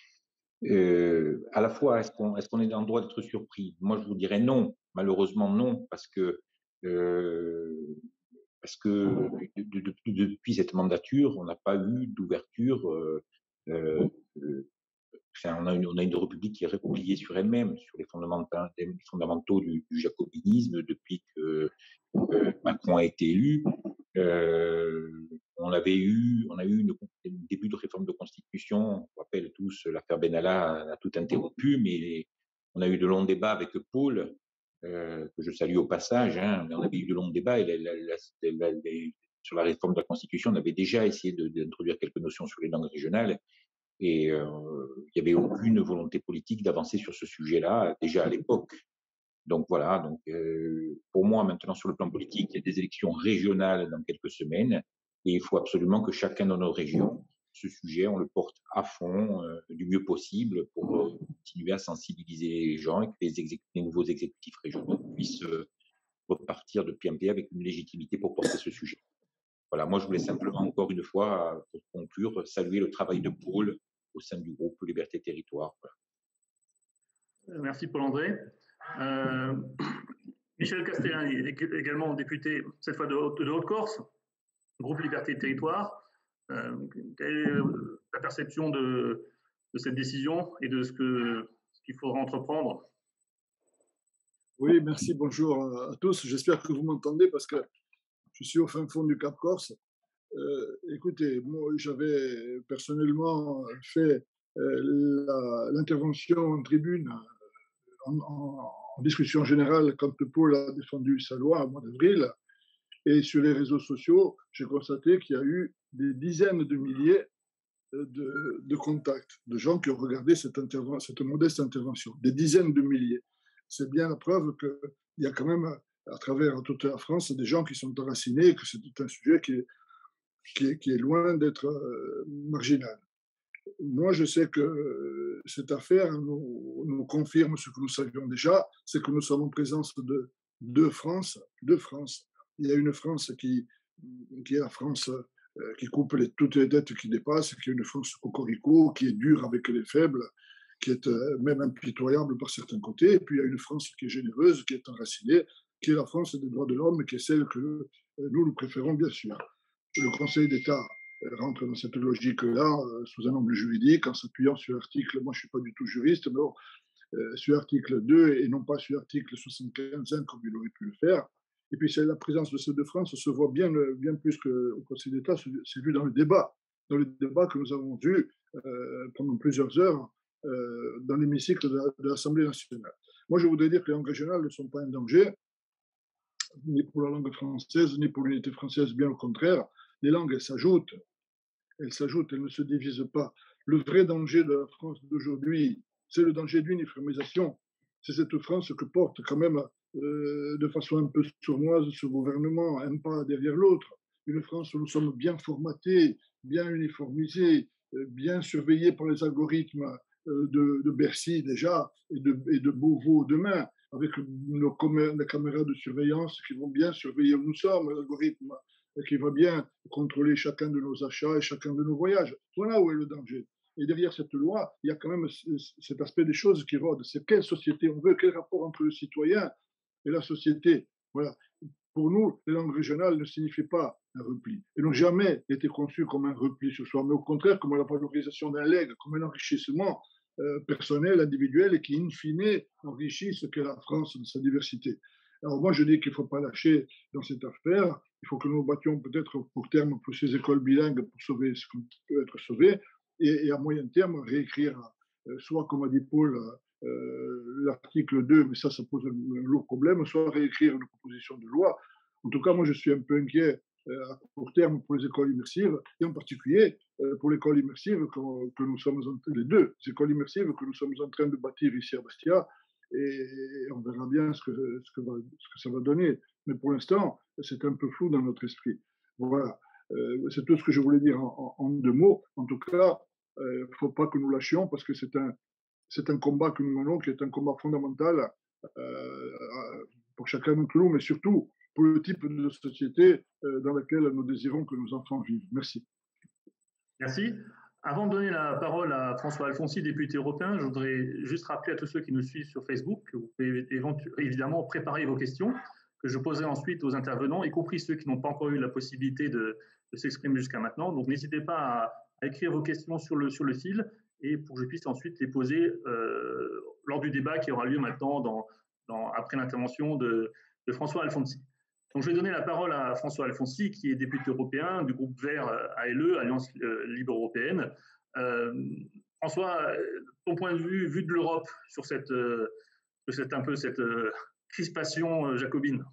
euh, à la fois, est-ce qu'on est, qu'on est dans le droit d'être surpris? Moi, je vous dirais non. Malheureusement, non, parce que euh, parce que de, de, de, depuis cette mandature, on n'a pas eu d'ouverture. Euh, euh, enfin, on, a une, on a une république qui est repliée sur elle-même, sur les fondamentaux, les fondamentaux du, du jacobinisme depuis que euh, Macron a été élu. Euh, on avait eu, on a eu une, un début de réforme de constitution. On rappelle tous l'affaire Benalla a tout interrompu, mais on a eu de longs débats avec Paul. Euh, que je salue au passage, hein, mais on avait eu de longs débats et la, la, la, la, la, sur la réforme de la Constitution, on avait déjà essayé d'introduire quelques notions sur les langues régionales et euh, il n'y avait aucune volonté politique d'avancer sur ce sujet-là déjà à l'époque. Donc voilà, donc, euh, pour moi maintenant sur le plan politique, il y a des élections régionales dans quelques semaines et il faut absolument que chacun dans nos régions, ce sujet, on le porte à fond euh, du mieux possible pour euh, continuer à sensibiliser les gens et que les, les nouveaux exécutifs régionaux puissent euh, repartir de pied en pied avec une légitimité pour porter ce sujet. Voilà, moi je voulais simplement encore une fois, pour conclure, saluer le travail de Paul au sein du groupe Liberté Territoire. Voilà. Merci Paul-André. Euh, Michel Castellin, également député, cette fois de Haute-Corse, groupe Liberté et Territoire. Euh, quelle est la perception de, de cette décision et de ce qu'il ce qu'il faudra entreprendre? Oui, merci, bonjour à tous. J'espère que vous m'entendez parce que je suis au fin fond du Cap Corse. Euh, écoutez, moi, j'avais personnellement fait euh, l'intervention en tribune en, en, en discussion générale quand Paul a défendu sa loi au mois d'avril. Et sur les réseaux sociaux, j'ai constaté qu'il y a eu des dizaines de milliers de, de contacts, de gens qui ont regardé cette, cette modeste intervention. Des dizaines de milliers. C'est bien la preuve qu'il y a quand même, à travers toute la France, des gens qui sont enracinés et que c'est un sujet qui est, qui est, qui est loin d'être euh, marginal. Moi, je sais que cette affaire nous, nous confirme ce que nous savions déjà, c'est que nous sommes en présence de deux France, deux France. Il y a une France qui, qui est la France euh, qui coupe les, toutes les dettes qui dépassent, qui est une France cocorico, qui est dure avec les faibles, qui est euh, même impitoyable par certains côtés. Et puis il y a une France qui est généreuse, qui est enracinée, qui est la France des droits de l'homme, qui est celle que euh, nous, nous préférons bien sûr. Le Conseil d'État rentre dans cette logique-là euh, sous un angle juridique, en s'appuyant sur l'article, moi je ne suis pas du tout juriste, mais bon, euh, sur l'article deux et non pas sur l'article soixante-quinze un comme il aurait pu le faire. Et puis la présence de ces deux France se voit bien, bien plus qu'au Conseil d'État, c'est vu dans le débat, dans le débat que nous avons vu euh, pendant plusieurs heures euh, dans l'hémicycle de l'Assemblée nationale. Moi je voudrais dire que les langues régionales ne sont pas un danger. ni pour la langue française, ni pour l'unité française, bien au contraire. Les langues, elles s'ajoutent, elles s'ajoutent, elles ne se divisent pas. Le vrai danger de la France d'aujourd'hui, c'est le danger d'une uniformisation. C'est cette France que porte quand même euh, de façon un peu sournoise ce gouvernement, un pas derrière l'autre. Une France où nous sommes bien formatés, bien uniformisés, euh, bien surveillés par les algorithmes euh, de, de Bercy déjà et de, et de Beauvau demain, avec nos, nos caméras de surveillance qui vont bien surveiller où nous sommes, l'algorithme qui va bien contrôler chacun de nos achats et chacun de nos voyages. Voilà où est le danger. Et derrière cette loi, il y a quand même cet aspect des choses qui rôdent. C'est quelle société on veut, quel rapport entre le citoyen et la société. Voilà. Pour nous, les langues régionales ne signifient pas un repli. Elles n'ont jamais été conçues comme un repli sur soi, mais au contraire comme la valorisation d'un legs, comme un enrichissement euh, personnel, individuel, et qui, in fine, enrichit ce qu'est la France dans sa diversité. Alors moi, je dis qu'il ne faut pas lâcher dans cette affaire. Il faut que nous battions peut-être pour terme pour ces écoles bilingues pour sauver ce qui peut être sauvé. Et, et à moyen terme, réécrire, euh, soit comme a dit Paul, euh, l'article deux, mais ça, ça pose un, un lourd problème, soit réécrire une proposition de loi. En tout cas, moi, je suis un peu inquiet euh, à court terme pour les écoles immersives, et en particulier euh, pour l'école immersive que, que nous sommes en, les deux écoles immersives que nous sommes en train de bâtir ici à Bastia, et on verra bien ce que, ce que, va, ce que ça va donner. Mais pour l'instant, c'est un peu flou dans notre esprit. Voilà. Euh, c'est tout ce que je voulais dire en, en, en deux mots. En tout cas, il euh, ne faut pas que nous lâchions parce que c'est un, c'est un combat que nous menons qui est un combat fondamental euh, pour chacun d'entre nous, mais surtout pour le type de société euh, dans laquelle nous désirons que nos enfants vivent. Merci. Merci. Avant de donner la parole à François Alfonsi, député européen, je voudrais juste rappeler à tous ceux qui nous suivent sur Facebook que vous pouvez évidemment préparer vos questions, que je poserai ensuite aux intervenants, y compris ceux qui n'ont pas encore eu la possibilité de, de s'exprimer jusqu'à maintenant. Donc n'hésitez pas à, à écrire vos questions sur le, sur le fil et pour que je puisse ensuite les poser euh, lors du débat qui aura lieu maintenant dans, dans, après l'intervention de, de François Alfonsi. Donc, je vais donner la parole à François Alfonsi, qui est député européen du groupe Vert A L E, Alliance Libre Européenne. Euh, François, ton point de vue, vu de l'Europe, sur cette, euh, cette, un peu cette euh, crispation jacobine.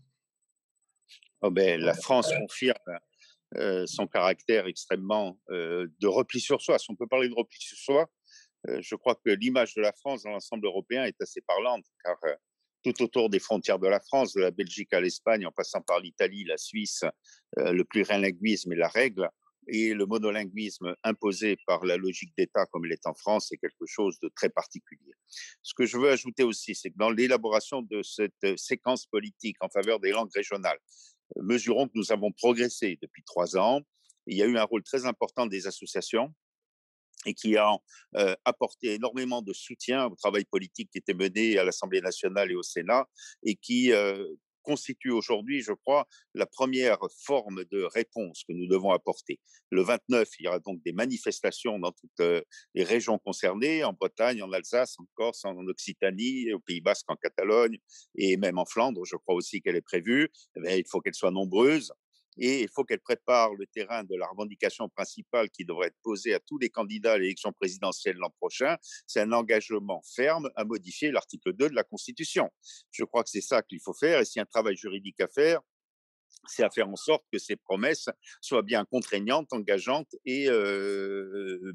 Oh ben, la France confirme euh, son caractère extrêmement euh, de repli sur soi. Si on peut parler de repli sur soi, euh, je crois que l'image de la France dans l'ensemble européen est assez parlante, car euh, tout autour des frontières de la France, de la Belgique à l'Espagne, en passant par l'Italie, la Suisse, euh, le plurilinguisme est la règle, et le monolinguisme imposé par la logique d'État comme il est en France est quelque chose de très particulier. Ce que je veux ajouter aussi, c'est que dans l'élaboration de cette séquence politique en faveur des langues régionales, mesurons que nous avons progressé depuis trois ans. Il y a eu un rôle très important des associations et qui a euh, apporté énormément de soutien au travail politique qui était mené à l'Assemblée nationale et au Sénat et qui euh, constitue aujourd'hui, je crois, la première forme de réponse que nous devons apporter. Le vingt-neuf, il y aura donc des manifestations dans toutes euh, les régions concernées, en Bretagne, en Alsace, en Corse, en Occitanie, au Pays Basque, en Catalogne et même en Flandre, je crois aussi qu'elle est prévue. Mais il faut qu'elle soit nombreuse. Et il faut qu'elle prépare le terrain de la revendication principale qui devrait être posée à tous les candidats à l'élection présidentielle l'an prochain. C'est un engagement ferme à modifier l'article deux de la Constitution. Je crois que c'est ça qu'il faut faire. Et s'il y a un travail juridique à faire, c'est à faire en sorte que ces promesses soient bien contraignantes, engageantes et euh,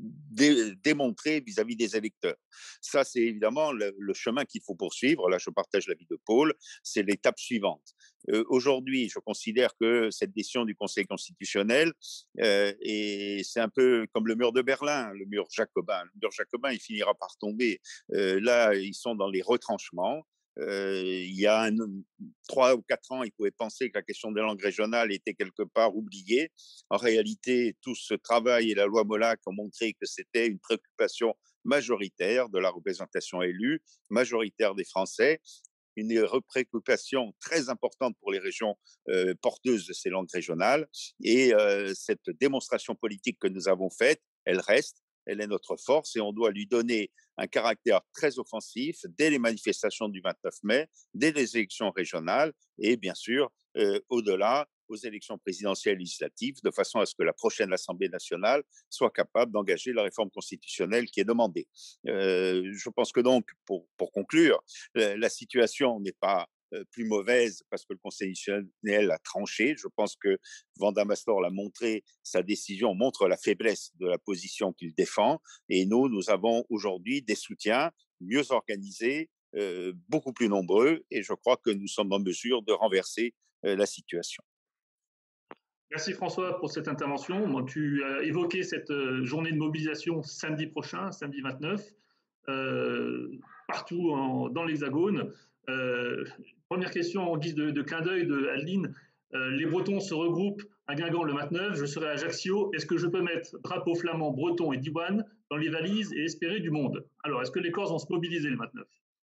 dé démontrées vis-à-vis des électeurs. Ça, c'est évidemment le, le chemin qu'il faut poursuivre. Là, je partage l'avis de Paul. C'est l'étape suivante. Euh, Aujourd'hui, je considère que cette décision du Conseil constitutionnel, euh, et c'est un peu comme le mur de Berlin, le mur jacobin. Le mur jacobin, il finira par tomber. Euh, là, ils sont dans les retranchements. Euh, il y a un, trois ou quatre ans, ils pouvaient penser que la question des langues régionales était quelque part oubliée. En réalité, tout ce travail et la loi Molac ont montré que c'était une préoccupation majoritaire de la représentation élue, majoritaire des Français, une préoccupation très importante pour les régions euh, porteuses de ces langues régionales. Et euh, cette démonstration politique que nous avons faite, elle reste. Elle est notre force et on doit lui donner un caractère très offensif dès les manifestations du vingt-neuf mai, dès les élections régionales et bien sûr euh, au-delà aux élections présidentielles et législatives, de façon à ce que la prochaine Assemblée nationale soit capable d'engager la réforme constitutionnelle qui est demandée. Euh, je pense que donc, pour, pour conclure, la, la situation n'est pas euh, plus mauvaise parce que le Conseil constitutionnel a tranché. Je pense que Vanda Mastor l'a montré, sa décision montre la faiblesse de la position qu'il défend. Et nous, nous avons aujourd'hui des soutiens mieux organisés, euh, beaucoup plus nombreux, et je crois que nous sommes en mesure de renverser euh, la situation. Merci François pour cette intervention. Bon, tu as évoqué cette journée de mobilisation samedi prochain, samedi vingt-neuf, euh, partout en, dans l'Hexagone. Euh, première question en guise de, de clin d'œil de Adeline. Euh, les Bretons se regroupent à Guingamp le vingt-neuf, je serai à Ajaccio. Est-ce que je peux mettre drapeau flamand, breton et diwan dans les valises et espérer du monde? Alors, est-ce que les Corses vont se mobiliser le vingt-neuf?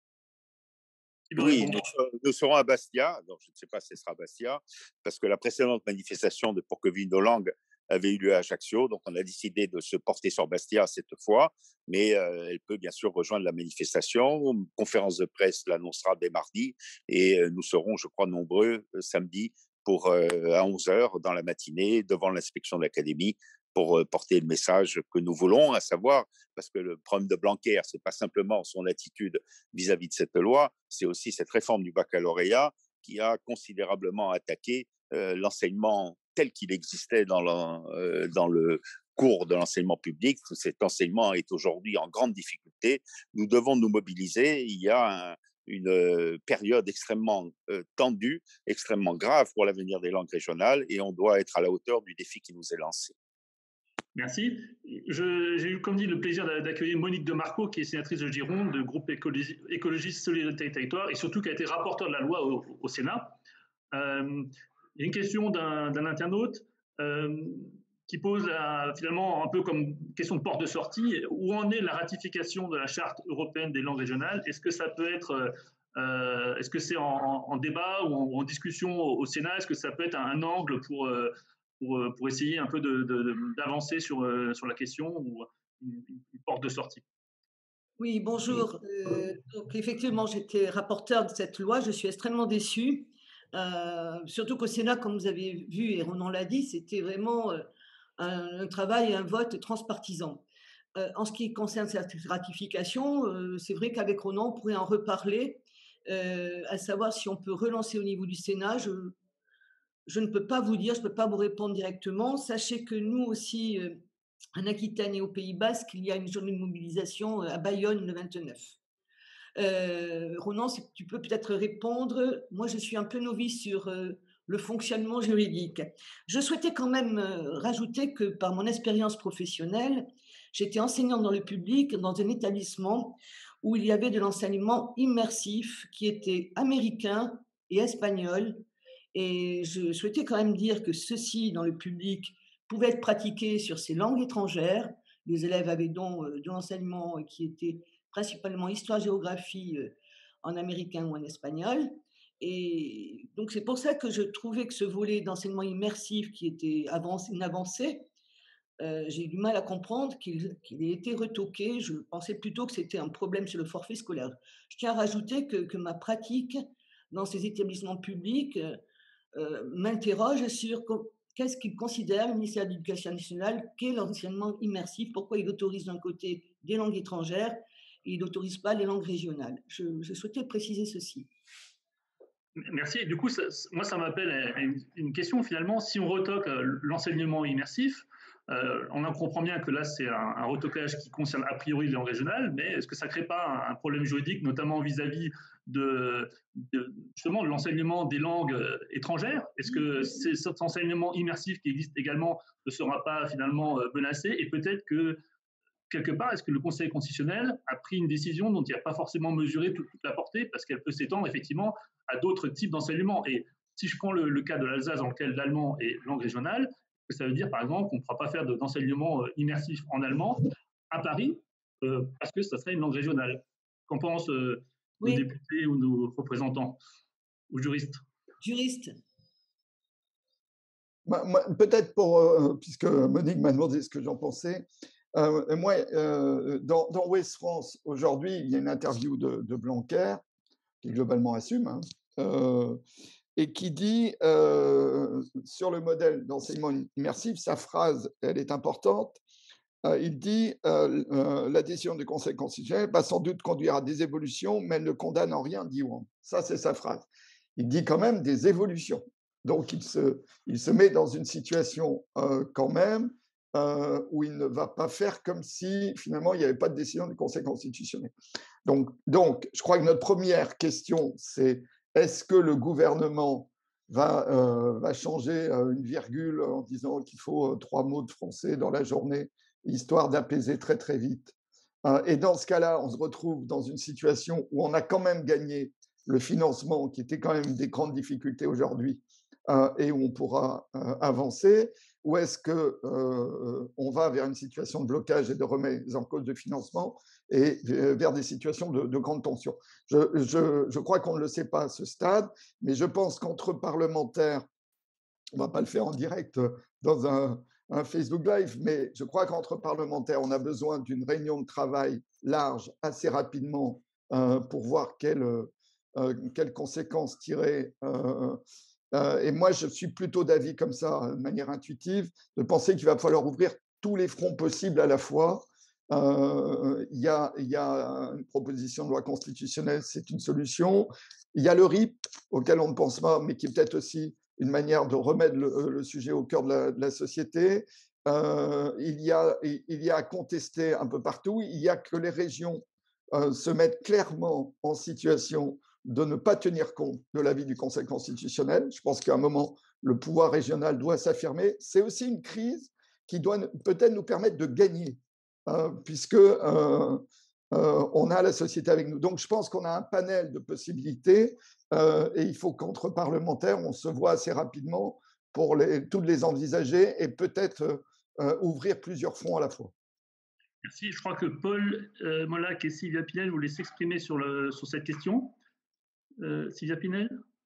Oui, nous, nous serons à Bastia. Donc, je ne sais pas si ce sera Bastia, parce que la précédente manifestation de Pourqueville-Nolang avait eu lieu à Ajaccio. Donc, on a décidé de se porter sur Bastia cette fois. Mais euh, elle peut bien sûr rejoindre la manifestation. Une conférence de presse l'annoncera dès mardi. Et euh, nous serons, je crois, nombreux euh, samedi pour, euh, à onze heures dans la matinée devant l'inspection de l'Académie pour porter le message que nous voulons, à savoir, parce que le problème de Blanquer, ce n'est pas simplement son attitude vis-à-vis de cette loi, c'est aussi cette réforme du baccalauréat qui a considérablement attaqué euh, l'enseignement tel qu'il existait dans le, euh, dans le cours de l'enseignement public. Cet enseignement est aujourd'hui en grande difficulté. Nous devons nous mobiliser. Il y a un, une période extrêmement euh, tendue, extrêmement grave pour l'avenir des langues régionales, et on doit être à la hauteur du défi qui nous est lancé. Merci. J'ai eu, comme dit, le plaisir d'accueillir Monique de Marco, qui est sénatrice de Gironde, de groupe écologi écologiste Solidarité et Territoire, et surtout qui a été rapporteur de la loi au, au Sénat. Euh, il y a une question d'un internaute euh, qui pose la, finalement un peu comme question de porte de sortie. Où en est la ratification de la Charte européenne des langues régionales? Est-ce que ça peut être, euh, est-ce que c'est en, en débat ou en, en discussion au, au Sénat? Est-ce que ça peut être un, un angle pour euh, Pour, pour essayer un peu d'avancer de, de, sur, sur la question ou une, une porte de sortie? Oui, bonjour. Euh, donc effectivement, j'étais rapporteur de cette loi. Je suis extrêmement déçue. Euh, surtout qu'au Sénat, comme vous avez vu, et Ronan l'a dit, c'était vraiment euh, un, un travail et un vote transpartisan. Euh, en ce qui concerne cette ratification, euh, c'est vrai qu'avec Ronan, on pourrait en reparler, euh, à savoir si on peut relancer au niveau du Sénat. Je, je ne peux pas vous dire, je ne peux pas vous répondre directement. Sachez que nous aussi, euh, en Aquitaine et au Pays Basque, il y a une journée de mobilisation à Bayonne le vingt-neuf. Euh, Ronan, tu peux peut-être répondre. Moi, je suis un peu novice sur euh, le fonctionnement juridique. Je souhaitais quand même euh, rajouter que par mon expérience professionnelle, j'étais enseignante dans le public, dans un établissement où il y avait de l'enseignement immersif qui était américain et espagnol. Et je souhaitais quand même dire que ceci, dans le public, pouvait être pratiqué sur ces langues étrangères. Les élèves avaient donc euh, de l'enseignement qui était principalement histoire-géographie euh, en américain ou en espagnol. Et donc, c'est pour ça que je trouvais que ce volet d'enseignement immersif qui était avancé, une avancée, euh, j'ai eu du mal à comprendre qu'il qu'il ait été retoqué. Je pensais plutôt que c'était un problème sur le forfait scolaire. Je tiens à rajouter que, que ma pratique dans ces établissements publics euh, euh, m'interroge sur qu'est-ce qu'il considère, le ministère de l'Éducation nationale, qu'est l'enseignement immersif, pourquoi il autorise d'un côté des langues étrangères et il n'autorise pas les langues régionales. Je, je souhaitais préciser ceci. Merci. Du coup, ça, moi, ça m'appelle à une, une question finalement. Si on retoque l'enseignement immersif, euh, on en comprend bien que là, c'est un, un retocage qui concerne a priori les langues régionales, mais est-ce que ça ne crée pas un, un problème juridique, notamment vis-à-vis de, de, justement de l'enseignement des langues étrangères? Est-ce que cet enseignement immersif qui existe également ne sera pas finalement menacé? Et peut-être que quelque part, est-ce que le Conseil constitutionnel a pris une décision dont il n'a pas forcément mesuré toute, toute la portée, parce qu'elle peut s'étendre effectivement à d'autres types d'enseignement? Et si je prends le, le cas de l'Alsace, dans lequel l'allemand est langue régionale, ça veut dire par exemple qu'on ne pourra pas faire d'enseignement immersif en allemand à Paris, euh, parce que ça serait une langue régionale. Qu'en pensent euh, oui. nos députés ou nos représentants ou juristes? Juristes. Peut-être pour, euh, puisque Monique m'a demandé ce que j'en pensais, Euh, moi, euh, dans, dans Ouest France, aujourd'hui, il y a une interview de, de Blanquer, qui globalement assume, hein, euh, et qui dit, euh, sur le modèle d'enseignement immersif, sa phrase, elle est importante, euh, il dit euh, euh, la décision du Conseil constitutionnel va sans doute conduire à des évolutions, mais elle ne condamne en rien Diwan. Ça, c'est sa phrase. il dit quand même des évolutions. Donc, il se, il se met dans une situation euh, quand même euh, où il ne va pas faire comme si finalement il n'y avait pas de décision du Conseil constitutionnel. Donc, donc je crois que notre première question, c'est est-ce que le gouvernement va, euh, va changer euh, une virgule en disant qu'il faut euh, trois mots de français dans la journée, histoire d'apaiser très très vite. Euh, et dans ce cas-là, on se retrouve dans une situation où on a quand même gagné le financement, qui était quand même une des grandes difficultés aujourd'hui, euh, et où on pourra euh, avancer, ou est-ce qu'on euh, va vers une situation de blocage et de remise en cause de financement et vers des situations de, de grande tension? Je, je, je crois qu'on ne le sait pas à ce stade, mais je pense qu'entre parlementaires, on ne va pas le faire en direct dans un, un Facebook Live, mais je crois qu'entre parlementaires, on a besoin d'une réunion de travail large assez rapidement euh, pour voir quelles, euh, quelles conséquences tirer. Euh, euh, et moi, je suis plutôt d'avis comme ça, de manière intuitive, de penser qu'il va falloir ouvrir tous les fronts possibles à la fois. Euh, il, y a, il y a une proposition de loi constitutionnelle, c'est une solution. Il y a le R I P, auquel on ne pense pas, mais qui est peut-être aussi une manière de remettre le, le sujet au cœur de la, de la société. Euh, il, y a, il y a à contester un peu partout. Il y a que les régions euh, se mettent clairement en situation de ne pas tenir compte de l'avis du Conseil constitutionnel. Je pense qu'à un moment, le pouvoir régional doit s'affirmer. C'est aussi une crise qui doit peut-être nous permettre de gagner, euh, puisque euh, euh, on a la société avec nous. Donc, je pense qu'on a un panel de possibilités euh, et il faut qu'entre parlementaires, on se voit assez rapidement pour les, toutes les envisager et peut-être euh, ouvrir plusieurs fronts à la fois. Merci. Je crois que Paul euh, Molac et Sylvia Pinel voulaient s'exprimer sur, le, sur cette question. Euh, Sylvia Pinel ?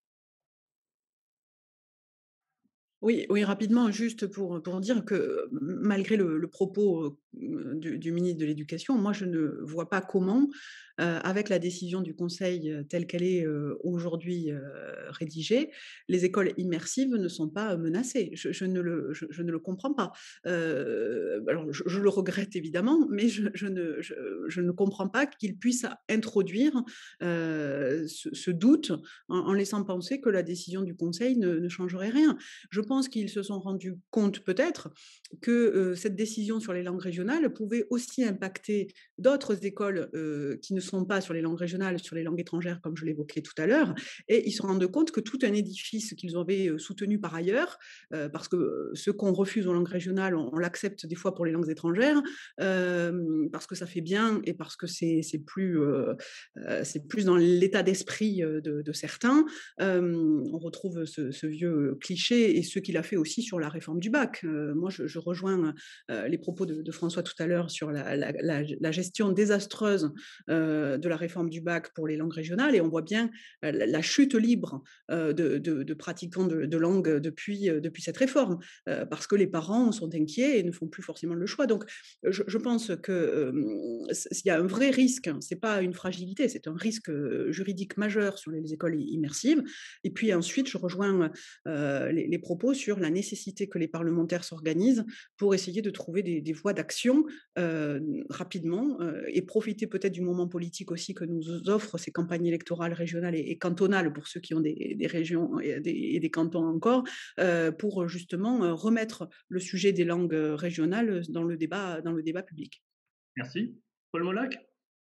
Oui, oui, rapidement, juste pour, pour dire que malgré le, le propos du, du ministre de l'Éducation, moi je ne vois pas comment, euh, avec la décision du Conseil telle qu'elle est euh, aujourd'hui euh, rédigée, les écoles immersives ne sont pas menacées. Je, je, ne, le, je, je ne le comprends pas. Euh, alors, je, je le regrette évidemment, mais je, je, ne, je, je ne comprends pas qu'il puisse introduire euh, ce, ce doute en, en laissant penser que la décision du Conseil ne, ne changerait rien. Je pense pense qu'ils se sont rendus compte peut-être que euh, cette décision sur les langues régionales pouvait aussi impacter d'autres écoles euh, qui ne sont pas sur les langues régionales, sur les langues étrangères, comme je l'évoquais tout à l'heure, et ils se rendent compte que tout un édifice qu'ils avaient soutenu par ailleurs, euh, parce que ce qu'on refuse aux langues régionales, on, on l'accepte des fois pour les langues étrangères, euh, parce que ça fait bien et parce que c'est plus, euh, c'est plus dans l'état d'esprit de, de certains. Euh, on retrouve ce, ce vieux cliché et ce qu'il a fait aussi sur la réforme du bac. Euh, moi, je, je rejoins euh, les propos de, de François tout à l'heure sur la, la, la, la gestion désastreuse euh, de la réforme du bac pour les langues régionales, et on voit bien euh, la, la chute libre euh, de, de, de pratiquants de, de langue depuis, euh, depuis cette réforme, euh, parce que les parents sont inquiets et ne font plus forcément le choix. Donc, je, je pense qu'il euh, y a un vrai risque, c'est pas une fragilité, c'est un risque juridique majeur sur les écoles immersives. Et puis ensuite, je rejoins euh, les, les propos sur la nécessité que les parlementaires s'organisent pour essayer de trouver des, des voies d'action euh, rapidement euh, et profiter peut-être du moment politique aussi que nous offrent ces campagnes électorales régionales et, et cantonales pour ceux qui ont des, des régions et des, et des cantons encore, euh, pour justement remettre le sujet des langues régionales dans le débat, dans le débat public. Merci. Paul Molac ?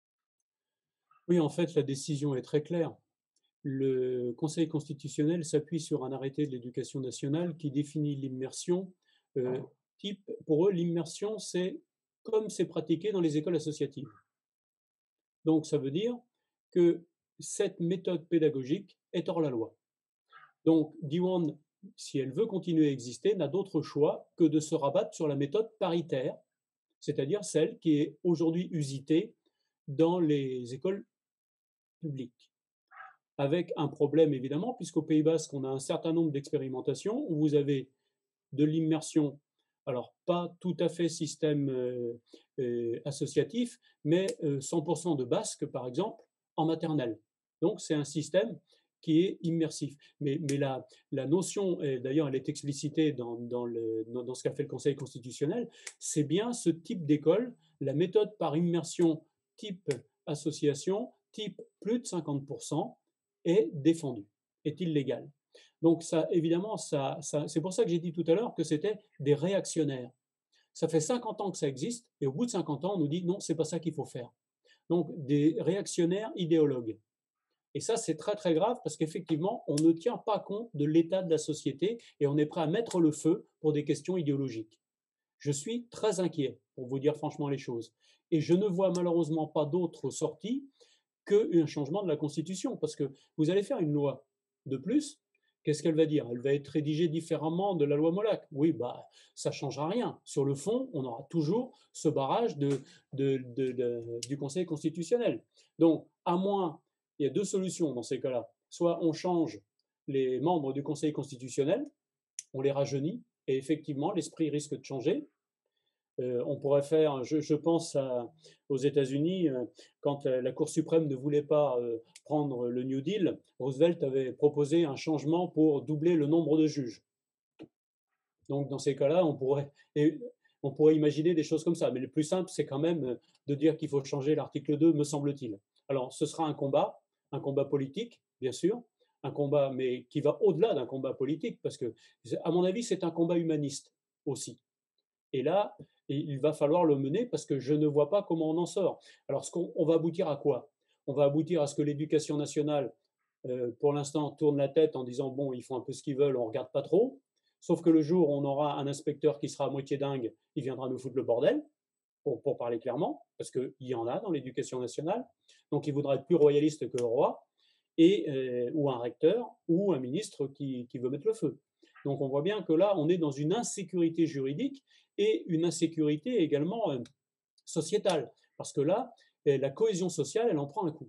Oui, en fait, la décision est très claire. Le Conseil constitutionnel s'appuie sur un arrêté de l'éducation nationale qui définit l'immersion euh, type. Pour eux, l'immersion, c'est comme c'est pratiqué dans les écoles associatives. Donc, ça veut dire que cette méthode pédagogique est hors la loi. Donc, Diwan, si elle veut continuer à exister, n'a d'autre choix que de se rabattre sur la méthode paritaire, c'est-à-dire celle qui est aujourd'hui usitée dans les écoles publiques. Avec un problème évidemment, puisqu'au Pays Basque, on a un certain nombre d'expérimentations où vous avez de l'immersion, alors pas tout à fait système euh, euh, associatif, mais euh, cent pour cent de basque, par exemple, en maternelle. Donc c'est un système qui est immersif. Mais, mais la, la notion, d'ailleurs elle est explicitée dans, dans, le, dans, dans ce qu'a fait le Conseil constitutionnel, c'est bien ce type d'école, la méthode par immersion type association, type plus de cinquante pour cent, est défendu. est illégal. Donc, ça, évidemment, ça, ça, c'est pour ça que j'ai dit tout à l'heure que c'était des réactionnaires. Ça fait cinquante ans que ça existe, et au bout de cinquante ans, on nous dit non, c'est pas ça qu'il faut faire. Donc, des réactionnaires idéologues. Et ça, c'est très, très grave parce qu'effectivement, on ne tient pas compte de l'état de la société et on est prêt à mettre le feu pour des questions idéologiques. Je suis très inquiet, pour vous dire franchement les choses. Et je ne vois malheureusement pas d'autre sortie qu'un changement de la Constitution. Parce que vous allez faire une loi de plus, qu'est-ce qu'elle va dire? Elle va être rédigée différemment de la loi Molac. Oui, bah, ça ne changera rien. Sur le fond, on aura toujours ce barrage de, de, de, de, du Conseil constitutionnel. Donc, à moins, il y a deux solutions dans ces cas-là. Soit on change les membres du Conseil constitutionnel, on les rajeunit, et effectivement, l'esprit risque de changer. Euh, on pourrait faire, je, je pense à, aux États-Unis, euh, quand la, la Cour suprême ne voulait pas euh, prendre le New Deal, Roosevelt avait proposé un changement pour doubler le nombre de juges. Donc, dans ces cas-là, on pourrait, et, on pourrait imaginer des choses comme ça. Mais le plus simple, c'est quand même de dire qu'il faut changer l'article deux, me semble-t-il. Alors, ce sera un combat, un combat politique, bien sûr, un combat, mais qui va au-delà d'un combat politique, parce que, à mon avis, c'est un combat humaniste aussi. Et là, il va falloir le mener parce que je ne vois pas comment on en sort. Alors, ce qu'on, on va aboutir à quoi? On va aboutir à ce que l'éducation nationale, euh, pour l'instant, tourne la tête en disant, bon, ils font un peu ce qu'ils veulent, on ne regarde pas trop. Sauf que le jour où on aura un inspecteur qui sera à moitié dingue, il viendra nous foutre le bordel, pour, pour parler clairement, parce qu'il y en a dans l'éducation nationale. Donc, il voudra être plus royaliste que le roi, et, euh, ou un recteur, ou un ministre qui, qui veut mettre le feu. Donc, on voit bien que là, on est dans une insécurité juridique et une insécurité également euh, sociétale, parce que là, la cohésion sociale, elle en prend un coup.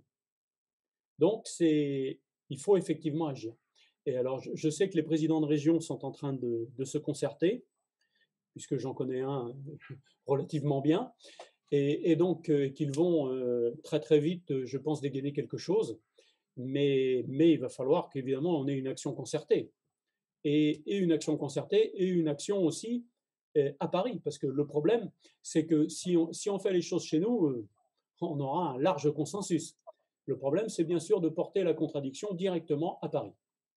Donc, c'est, il faut effectivement agir. Et alors, je, je sais que les présidents de région sont en train de, de se concerter, puisque j'en connais un relativement bien, et, et donc euh, qu'ils vont euh, très très vite, je pense, dégainer quelque chose, mais, mais il va falloir qu'évidemment on ait une action concertée. Et, et une action concertée et une action aussi euh, à Paris, parce que le problème, c'est que si on, si on fait les choses chez nous, euh, on aura un large consensus. Le problème, c'est bien sûr de porter la contradiction directement à Paris.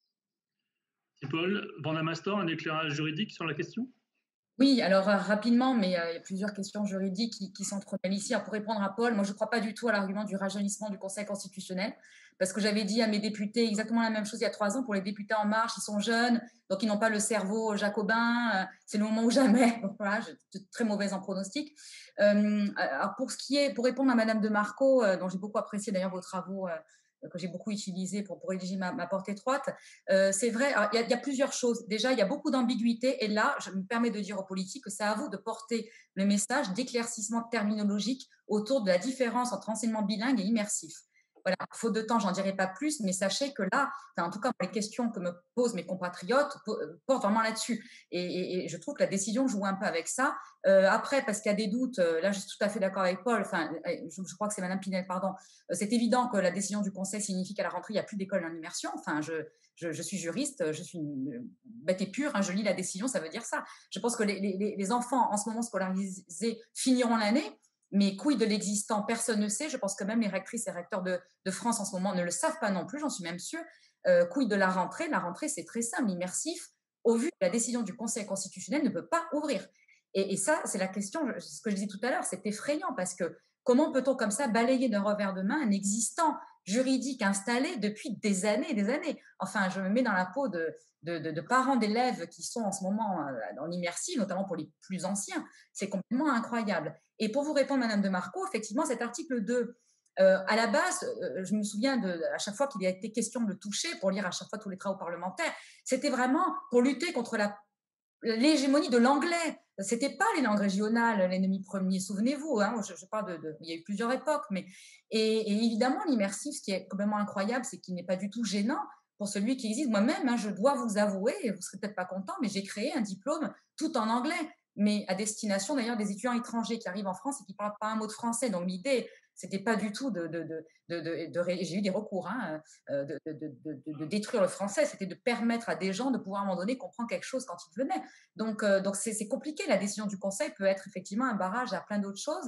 Paul, Vandamastor, un éclairage juridique sur la question? Oui, alors euh, rapidement, mais euh, il y a plusieurs questions juridiques qui, qui s'entremêlent ici. Alors, pour répondre à Paul, moi je ne crois pas du tout à l'argument du rajeunissement du Conseil constitutionnel, parce que j'avais dit à mes députés exactement la même chose il y a trois ans. Pour les députés En Marche, ils sont jeunes, donc ils n'ont pas le cerveau jacobin, euh, c'est le moment ou jamais. Donc voilà, je suis très mauvaise en pronostic. Euh, alors pour ce qui est, pour répondre à Madame de Marco, euh, dont j'ai beaucoup apprécié d'ailleurs vos travaux, euh, que j'ai beaucoup utilisé pour, pour rédiger ma, ma porte étroite. Euh, c'est vrai, il y, y a plusieurs choses. Déjà, il y a beaucoup d'ambiguïté et là, je me permets de dire aux politiques que c'est à vous de porter le message d'éclaircissement terminologique autour de la différence entre enseignement bilingue et immersif. Voilà, faute de temps, j'en dirai pas plus, mais sachez que là, en tout cas, les questions que me posent mes compatriotes portent vraiment là-dessus. Et, et, et je trouve que la décision joue un peu avec ça. Euh, après, parce qu'il y a des doutes, euh, là, je suis tout à fait d'accord avec Paul, enfin, je, je crois que c'est Madame Pinel, pardon, euh, c'est évident que la décision du Conseil signifie qu'à la rentrée, il n'y a plus d'école en immersion. Enfin, je, je, je suis juriste, je suis une bête et pure, hein, je lis la décision, ça veut dire ça. Je pense que les, les, les enfants en ce moment scolarisés finiront l'année. Mais quid de l'existant, personne ne sait. Je pense que même les rectrices et recteurs de, de France en ce moment ne le savent pas non plus, j'en suis même sûre. Euh, quid de la rentrée? La rentrée, c'est très simple, immersif. Au vu de la décision du Conseil constitutionnel, ne peut pas ouvrir. Et, et ça, c'est la question, ce que je disais tout à l'heure, c'est effrayant parce que comment peut-on comme ça balayer d'un revers de main un existant juridique installé depuis des années et des années? Enfin, je me mets dans la peau de, de, de, de parents d'élèves qui sont en ce moment en immersive, notamment pour les plus anciens. C'est complètement incroyable. Et pour vous répondre, Madame de Marco, effectivement, cet article deux, euh, à la base, euh, je me souviens de, à chaque fois qu'il y a été question de le toucher, pour lire à chaque fois tous les travaux parlementaires, c'était vraiment pour lutter contre la, l'hégémonie de l'anglais. C'était pas les langues régionales, l'ennemi premier, souvenez-vous, hein, je, je parle de, de, il y a eu plusieurs époques, mais, et, et évidemment, l'immersif, ce qui est complètement incroyable, c'est qu'il n'est pas du tout gênant pour celui qui existe. Moi-même, hein, je dois vous avouer, et vous ne serez peut-être pas content, mais j'ai créé un diplôme tout en anglais, mais à destination d'ailleurs des étudiants étrangers qui arrivent en France et qui ne parlent pas un mot de français. Donc l'idée, c'était pas du tout de, de, de, de, de, de j'ai eu des recours, hein, de, de, de, de, de détruire le français, c'était de permettre à des gens de pouvoir à un moment donné comprendre quelque chose quand ils venaient. Donc, euh, donc c'est, c'est compliqué. La décision du Conseil peut être effectivement un barrage à plein d'autres choses.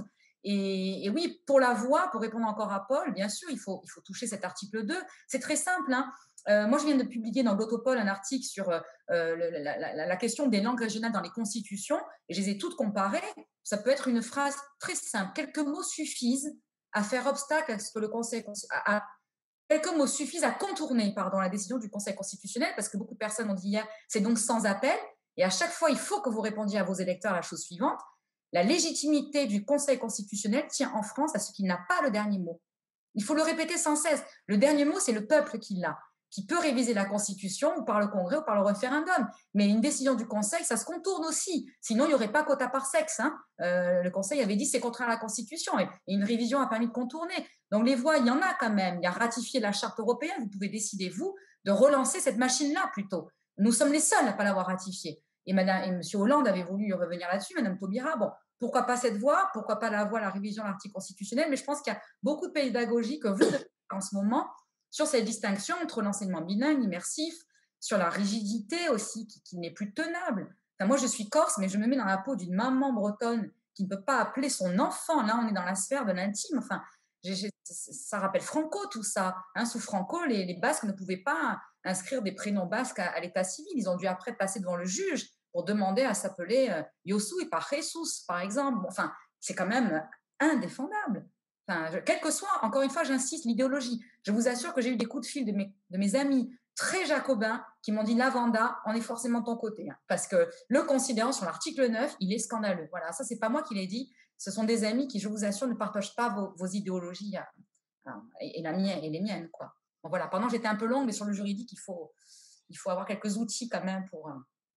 Et, et oui, pour la voix, pour répondre encore à Paul, bien sûr, il faut, il faut toucher cet article deux. C'est très simple, hein. Euh, moi, je viens de publier dans l'Autopole un article sur euh, le, la, la, la question des langues régionales dans les constitutions, et je les ai toutes comparées. Ça peut être une phrase très simple. Quelques mots suffisent à faire obstacle à ce que le Conseil... À, à, quelques mots suffisent à contourner pardon, la décision du Conseil constitutionnel, parce que beaucoup de personnes ont dit hier, c'est donc sans appel. Et à chaque fois, il faut que vous répondiez à vos électeurs la chose suivante. La légitimité du Conseil constitutionnel tient en France à ce qu'il n'a pas le dernier mot. Il faut le répéter sans cesse. Le dernier mot, c'est le peuple qui l'a, qui peut réviser la Constitution ou par le Congrès ou par le référendum. Mais une décision du Conseil, ça se contourne aussi. Sinon, il n'y aurait pas quota par sexe. Hein. Euh, le Conseil avait dit c'est contraire à la Constitution et, et une révision a permis de contourner. Donc les voies, il y en a quand même. Il y a ratifié la Charte européenne. Vous pouvez décider, vous, de relancer cette machine-là plutôt. Nous sommes les seuls à ne pas l'avoir ratifiée. Et, madame, et M. Hollande avait voulu revenir là-dessus, Mme Taubira. Bon, pourquoi pas cette voie? Pourquoi pas la voie, la révision de l'article constitutionnel? Mais je pense qu'il y a beaucoup de pédagogie que vous devez en ce moment sur cette distinction entre l'enseignement bilingue, immersif, sur la rigidité aussi qui, qui n'est plus tenable. Enfin, moi, je suis corse, mais je me mets dans la peau d'une maman bretonne qui ne peut pas appeler son enfant. Là, on est dans la sphère de l'intime. Enfin, j'ai, j'ai, ça rappelle Franco, tout ça. Hein, sous Franco, les, les Basques ne pouvaient pas inscrire des prénoms basques à, à l'état civil. Ils ont dû après passer devant le juge pour demander à s'appeler euh, Yosu et pas Jesus, par exemple. Bon, enfin, c'est quand même indéfendable. Enfin, je, quelle que soit, encore une fois, j'insiste, l'idéologie. Je vous assure que j'ai eu des coups de fil de mes, de mes amis très jacobins qui m'ont dit « Lavanda, on est forcément de ton côté. Hein, » parce que le considérant sur l'article neuf, il est scandaleux. Voilà, ça, c'est pas moi qui l'ai dit. Ce sont des amis qui, je vous assure, ne partagent pas vos, vos idéologies euh, et, et, la mienne, et les miennes. Quoi. Bon, voilà, pendant j'étais un peu longue, mais sur le juridique, il faut, il faut avoir quelques outils quand même pour… Euh,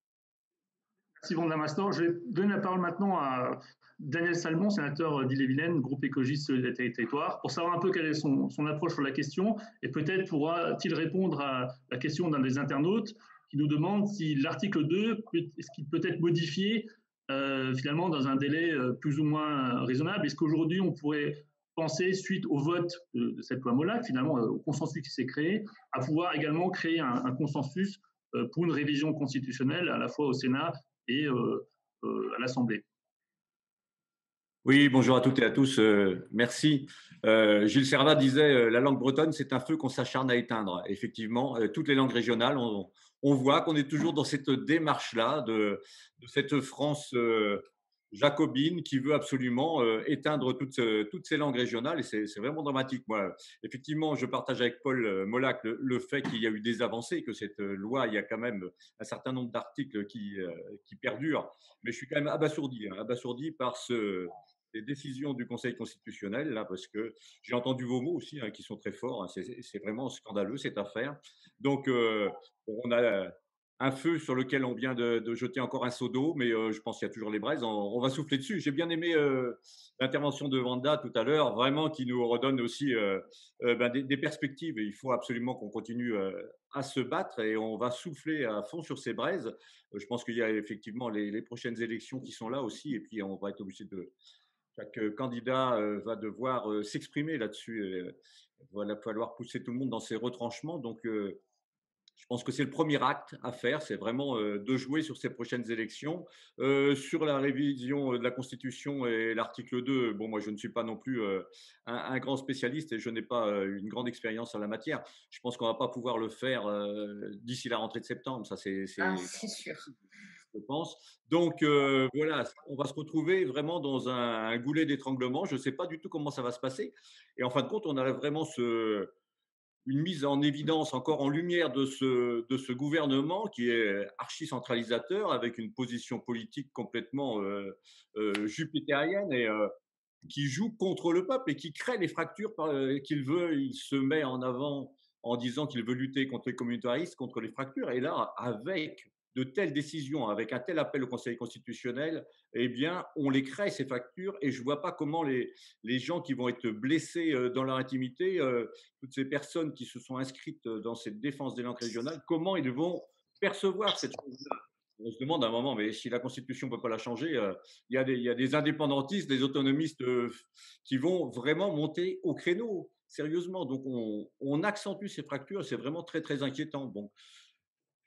Merci Wanda Mastor. Je vais donner la parole maintenant à Daniel Salmon, sénateur d'Ille-et-Vilaine, groupe écologiste Solidarité et Territoire, pour savoir un peu quelle est son, son approche sur la question et peut-être pourra-t-il répondre à la question d'un des internautes qui nous demande si l'article deux est-ce qu'il peut être modifié euh, finalement dans un délai euh, plus ou moins raisonnable. Est-ce qu'aujourd'hui on pourrait penser, suite au vote de, de cette loi Molac, finalement euh, au consensus qui s'est créé, à pouvoir également créer un, un consensus euh, pour une révision constitutionnelle à la fois au Sénat et euh, euh, à l'Assemblée. Oui, bonjour à toutes et à tous. Euh, merci. Euh, Gilles Servat disait euh, la langue bretonne, c'est un feu qu'on s'acharne à éteindre. Effectivement, euh, toutes les langues régionales, on, on voit qu'on est toujours dans cette démarche-là de, de cette France euh, jacobine qui veut absolument euh, éteindre toutes, euh, toutes ces langues régionales et c'est vraiment dramatique. Moi, effectivement, je partage avec Paul Molac le, le fait qu'il y a eu des avancées, que cette loi, il y a quand même un certain nombre d'articles qui, euh, qui perdurent, mais je suis quand même abasourdi, hein, abasourdi par ce les décisions du Conseil constitutionnel, là, parce que j'ai entendu vos mots aussi, hein, qui sont très forts. Hein, c'est vraiment scandaleux, cette affaire. Donc, euh, on a un feu sur lequel on vient de, de jeter encore un seau d'eau, mais euh, je pense qu'il y a toujours les braises. On, on va souffler dessus. J'ai bien aimé euh, l'intervention de Wanda tout à l'heure, vraiment, qui nous redonne aussi euh, euh, ben, des, des perspectives. Et il faut absolument qu'on continue euh, à se battre et on va souffler à fond sur ces braises. Euh, je pense qu'il y a effectivement les, les prochaines élections qui sont là aussi, et puis on va être obligé de… Chaque candidat va devoir s'exprimer là-dessus. Il va falloir pousser tout le monde dans ses retranchements. Donc, je pense que c'est le premier acte à faire, c'est vraiment de jouer sur ces prochaines élections. Euh, sur la révision de la Constitution et l'article deux, bon, moi, je ne suis pas non plus un, un grand spécialiste et je n'ai pas une grande expérience en la matière. Je pense qu'on ne va pas pouvoir le faire d'ici la rentrée de septembre. Ça, c'est ah, c'est sûr. Je pense. Donc, euh, voilà, on va se retrouver vraiment dans un, un goulet d'étranglement. Je ne sais pas du tout comment ça va se passer. Et en fin de compte, on a vraiment ce, une mise en évidence, encore en lumière de ce, de ce gouvernement qui est archi-centralisateur, avec une position politique complètement euh, euh, jupitérienne et euh, qui joue contre le peuple et qui crée les fractures euh, qu'il veut. Il se met en avant en disant qu'il veut lutter contre les communautaristes, contre les fractures. Et là, avec de telles décisions, avec un tel appel au Conseil constitutionnel, eh bien, on les crée, ces fractures, et je ne vois pas comment les, les gens qui vont être blessés dans leur intimité, euh, toutes ces personnes qui se sont inscrites dans cette défense des langues régionales, comment ils vont percevoir cette chose-là. On se demande à un moment, mais si la Constitution ne peut pas la changer, euh, il, y a des, il y a des indépendantistes, des autonomistes euh, qui vont vraiment monter au créneau, sérieusement. Donc, on, on accentue ces fractures, c'est vraiment très, très inquiétant. Donc,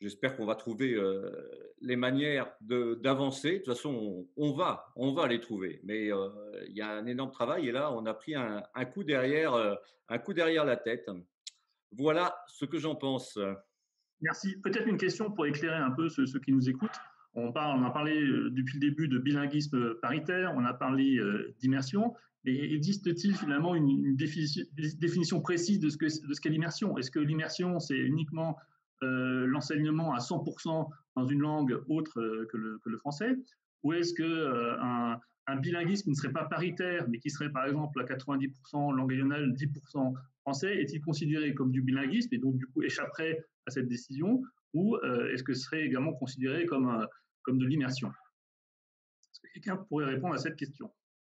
j'espère qu'on va trouver euh, les manières de- d'avancer. De, toute façon, on, on va, on va les trouver. Mais euh, il y a un énorme travail et là, on a pris un, un coup derrière, euh, un coup derrière la tête. Voilà ce que j'en pense. Merci. Peut-être une question pour éclairer un peu ceux, ceux qui nous écoutent. On, parle, on a parlé euh, depuis le début de bilinguisme paritaire, on a parlé euh, d'immersion, mais existe-t-il finalement une, une définition, définition précise de ce qu'est ce qu'est l'immersion? Est-ce que l'immersion, c'est uniquement euh, l'enseignement à cent pour cent dans une langue autre euh, que, le, que le français? Ou est-ce qu'un euh, un bilinguisme qui ne serait pas paritaire, mais qui serait par exemple à quatre-vingt-dix pour cent langue régionale, dix pour cent français, est-il considéré comme du bilinguisme et donc du coup échapperait à cette décision, ou euh, est-ce que ce serait également considéré comme, euh, comme de l'immersion? Est-ce que quelqu'un pourrait répondre à cette question?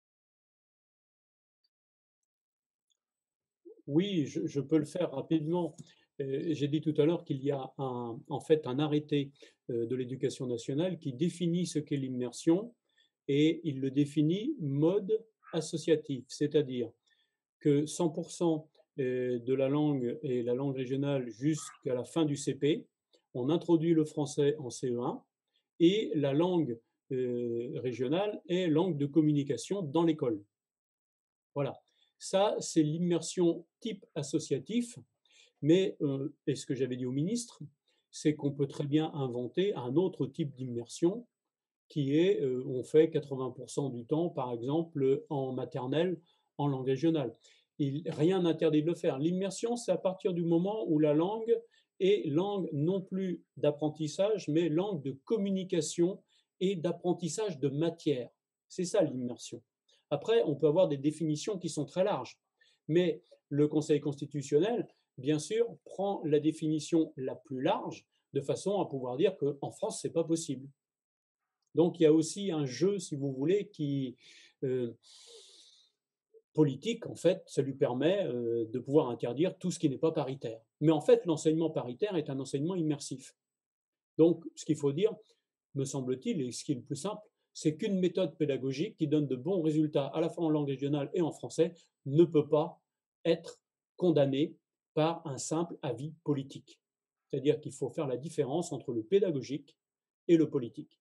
Oui, je, je peux le faire rapidement. Euh, J'ai dit tout à l'heure qu'il y a un, en fait un arrêté euh, de l'éducation nationale qui définit ce qu'est l'immersion et il le définit mode associatif, c'est-à-dire que cent pour cent de la langue est la langue régionale jusqu'à la fin du C P. On introduit le français en C E un et la langue euh, régionale est langue de communication dans l'école. Voilà. Ça, c'est l'immersion type associatif. Mais, euh, et ce que j'avais dit au ministre, c'est qu'on peut très bien inventer un autre type d'immersion qui est, euh, on fait quatre-vingts pour cent du temps, par exemple, en maternelle, en langue régionale. Il, rien n'interdit de le faire. L'immersion, c'est à partir du moment où la langue est langue non plus d'apprentissage, mais langue de communication et d'apprentissage de matière. C'est ça l'immersion. Après, on peut avoir des définitions qui sont très larges, mais le Conseil constitutionnel, bien sûr, prend la définition la plus large de façon à pouvoir dire qu'en France, ce n'est pas possible. Donc, il y a aussi un jeu, si vous voulez, qui euh, politique, en fait, ça lui permet euh, de pouvoir interdire tout ce qui n'est pas paritaire. Mais en fait, l'enseignement paritaire est un enseignement immersif. Donc, ce qu'il faut dire, me semble-t-il, et ce qui est le plus simple, c'est qu'une méthode pédagogique qui donne de bons résultats à la fois en langue régionale et en français ne peut pas être condamnée par un simple avis politique. C'est-à-dire qu'il faut faire la différence entre le pédagogique et le politique.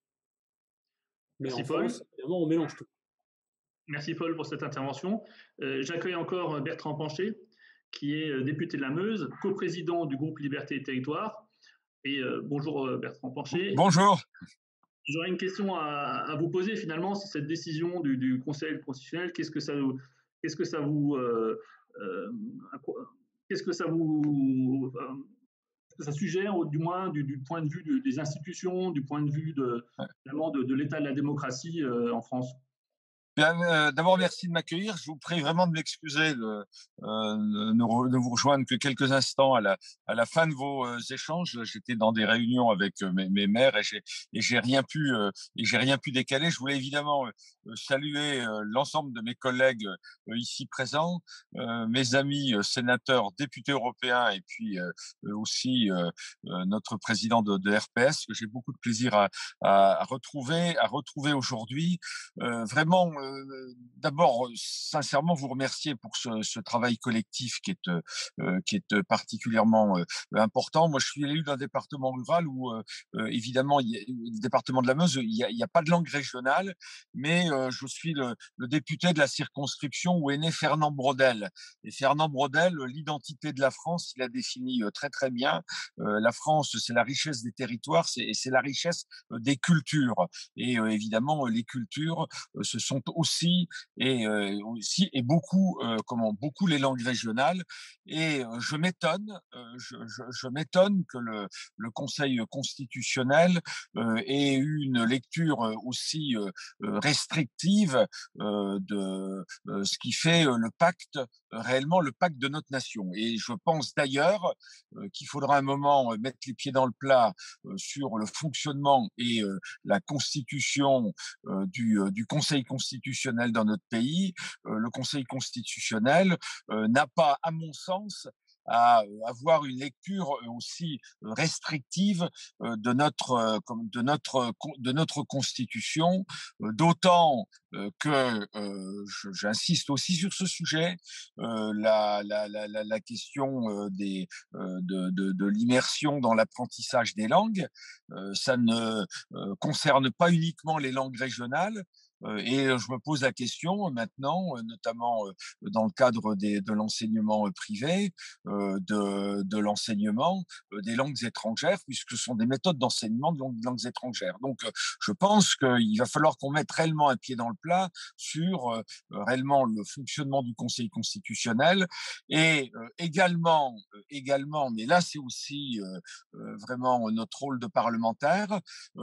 Mais Merci en Paul. France, évidemment, on mélange tout. Merci Paul pour cette intervention. Euh, J'accueille encore Bertrand Pancher, qui est député de la Meuse, coprésident du groupe Liberté et Territoire. Et euh, bonjour Bertrand Pancher. Bonjour. J'aurais une question à, à vous poser finalement, c'est cette décision du, du Conseil constitutionnel, qu'est-ce que ça, qu'est-ce que ça vous, euh, euh, qu'est-ce que ça vous, euh, que ça suggère, du moins du, du point de vue de, des institutions, du point de vue de, de, de l'état de la démocratie euh, en France? Bien, euh, d'abord, merci de m'accueillir. Je vous prie vraiment de m'excuser de euh, ne, ne vous rejoindre que quelques instants à la, à la fin de vos euh, échanges. J'étais dans des réunions avec euh, mes, mes maires et j'ai, et j'ai rien pu, euh, et j'ai rien pu décaler. Je voulais évidemment euh, saluer euh, l'ensemble de mes collègues euh, ici présents, euh, mes amis euh, sénateurs, députés européens et puis euh, aussi euh, euh, notre président de, de R P S que j'ai beaucoup de plaisir à, à, à retrouver, à retrouver aujourd'hui. Euh, vraiment, d'abord, sincèrement, vous remercier pour ce, ce travail collectif qui est, euh, qui est particulièrement euh, important. Moi, je suis élu d'un département rural où, euh, évidemment, il y a, le département de la Meuse, il n'y a, il a pas de langue régionale, mais euh, je suis le, le député de la circonscription où est né Fernand Braudel. Et Fernand Braudel, l'identité de la France, il a défini très, très bien. Euh, la France, c'est la richesse des territoires et c'est la richesse des cultures. Et euh, évidemment, les cultures, euh, ce sont aussi et euh, aussi et beaucoup euh, comment beaucoup les langues régionales et euh, je m'étonne euh, je, je, je m'étonne que le, le Conseil constitutionnel euh, ait eu une lecture aussi euh, restrictive euh, de euh, ce qui fait le pacte réellement le pacte de notre nation. Et je pense d'ailleurs euh, qu'il faudra un moment mettre les pieds dans le plat euh, sur le fonctionnement et euh, la constitution euh, du, euh, du Conseil constitutionnel dans notre pays. Euh, le Conseil constitutionnel euh, n'a pas, à mon sens, à avoir une lecture aussi restrictive de notre, de notre, de notre Constitution, d'autant que, j'insiste aussi sur ce sujet, la, la, la, la question des, de, de, de l'immersion dans l'apprentissage des langues, ça ne concerne pas uniquement les langues régionales. Et je me pose la question maintenant, notamment dans le cadre des, de l'enseignement privé, de, de l'enseignement des langues étrangères, puisque ce sont des méthodes d'enseignement de langues, de langues étrangères. Donc, je pense qu'il va falloir qu'on mette réellement un pied dans le plat sur réellement le fonctionnement du Conseil constitutionnel et également, également, mais là c'est aussi vraiment notre rôle de parlementaire,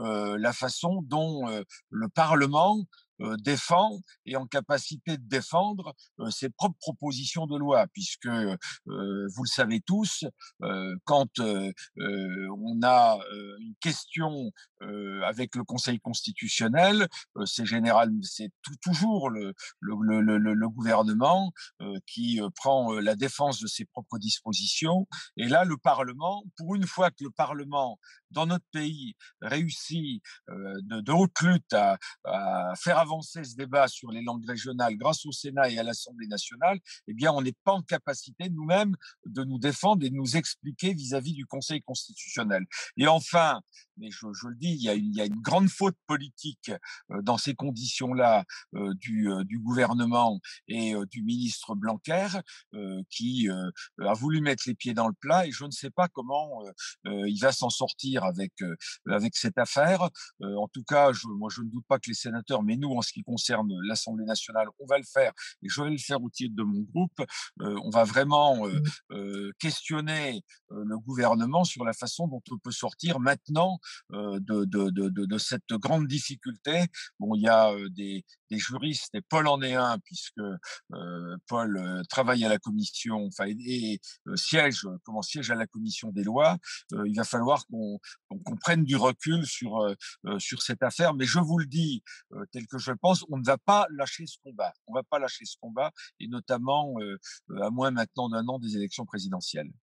la façon dont le Parlement défend et en capacité de défendre euh, ses propres propositions de loi, puisque euh, vous le savez tous, euh, quand euh, euh, on a euh, une question euh, avec le Conseil constitutionnel, euh, c'est général, c'est toujours le, le, le, le, le gouvernement euh, qui euh, prend euh, la défense de ses propres dispositions. Et là, le Parlement, pour une fois que le Parlement dans notre pays réussit euh, de, de haute lutte à, à faire avancer avancer ce débat sur les langues régionales grâce au Sénat et à l'Assemblée nationale, eh bien, on n'est pas en capacité nous-mêmes de nous défendre et de nous expliquer vis-à-vis du Conseil constitutionnel. Et enfin, mais je, je le dis, il y, a une, il y a une grande faute politique euh, dans ces conditions-là euh, du, euh, du gouvernement et euh, du ministre Blanquer euh, qui euh, a voulu mettre les pieds dans le plat et je ne sais pas comment euh, euh, il va s'en sortir avec, euh, avec cette affaire. Euh, en tout cas, je, moi, je ne doute pas que les sénateurs, mais nous, en ce qui concerne l'Assemblée nationale, on va le faire et je vais le faire au titre de mon groupe. Euh, on va vraiment euh, euh, questionner euh, le gouvernement sur la façon dont on peut sortir maintenant euh, de, de, de, de, de cette grande difficulté. Bon, il y a euh, des, des juristes et Paul en est un puisque euh, Paul euh, travaille à la commission, enfin et, et euh, siège, comment siège à la commission des lois. Euh, il va falloir qu'on qu'on prenne du recul sur euh, sur cette affaire. Mais je vous le dis, euh, tel que je le pense, on ne va pas lâcher ce combat. On ne va pas lâcher ce combat, et notamment euh, à moins maintenant d'un an des élections présidentielles.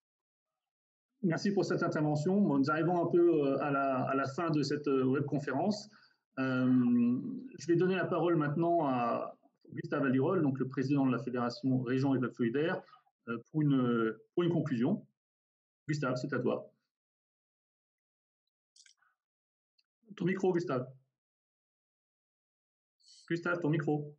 Merci pour cette intervention. Bon, nous arrivons un peu à la, à la fin de cette webconférence. Euh, je vais donner la parole maintenant à Gustave Alirol, donc le président de la Fédération Région et Peuples Solidaires, euh, pour, une, pour une conclusion. Gustave, c'est à toi. Ton micro, Gustave. Gustave, ton micro.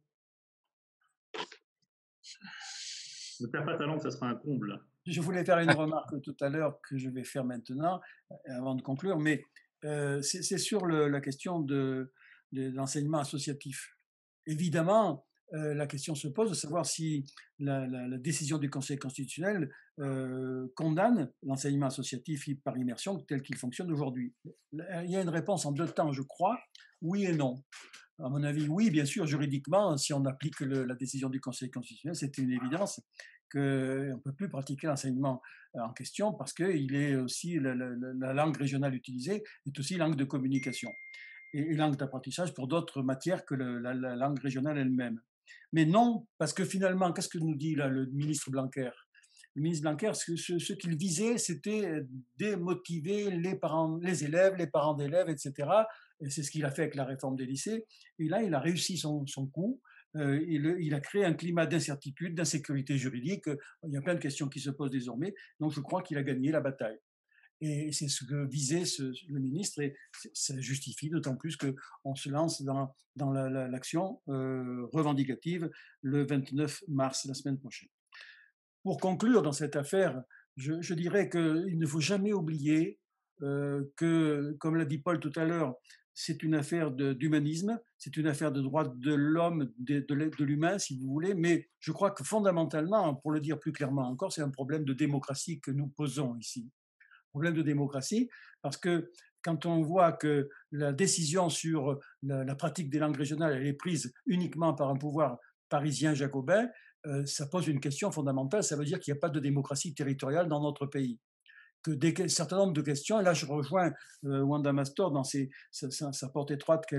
Ne perds pas ta langue, ça sera un comble. Je voulais faire une remarque tout à l'heure que je vais faire maintenant, avant de conclure, mais euh, c'est sur le, la question de, de l'enseignement associatif. Évidemment, euh, la question se pose de savoir si la, la, la décision du Conseil constitutionnel euh, condamne l'enseignement associatif par immersion tel qu'il fonctionne aujourd'hui. Il y a une réponse en deux temps, je crois, oui et non. À mon avis, oui, bien sûr, juridiquement, si on applique le, la décision du Conseil constitutionnel, c'est une évidence qu'on ne peut plus pratiquer l'enseignement en question parce que il est aussi, la, la, la langue régionale utilisée est aussi langue de communication et, et langue d'apprentissage pour d'autres matières que le, la, la langue régionale elle-même. Mais non, parce que finalement, qu'est-ce que nous dit là, le ministre Blanquer ? Le ministre Blanquer, ce, ce, ce qu'il visait, c'était démotiver les parents, les élèves, les parents d'élèves, et cetera. Et c'est ce qu'il a fait avec la réforme des lycées. Et là, il a réussi son, son coup. Euh, il, il a créé un climat d'incertitude, d'insécurité juridique. Il y a plein de questions qui se posent désormais. Donc, je crois qu'il a gagné la bataille. Et c'est ce que visait ce, le ministre. Et ça justifie d'autant plus qu'on se lance dans, dans l'action la, la, euh, revendicative le vingt-neuf mars, la semaine prochaine. Pour conclure dans cette affaire, je, je dirais qu'il ne faut jamais oublier euh, que, comme l'a dit Paul tout à l'heure, c'est une affaire d'humanisme, c'est une affaire de droits de l'homme, de, de, de l'humain, si vous voulez, mais je crois que fondamentalement, pour le dire plus clairement encore, c'est un problème de démocratie que nous posons ici. Problème de démocratie, parce que quand on voit que la décision sur la, la pratique des langues régionales elle est prise uniquement par un pouvoir parisien jacobin, euh, ça pose une question fondamentale, ça veut dire qu'il n'y a pas de démocratie territoriale dans notre pays. Que des, un certain nombre de questions, et là je rejoins euh, Wanda Mastor dans ses, sa, sa, sa porte étroite qu'elle a,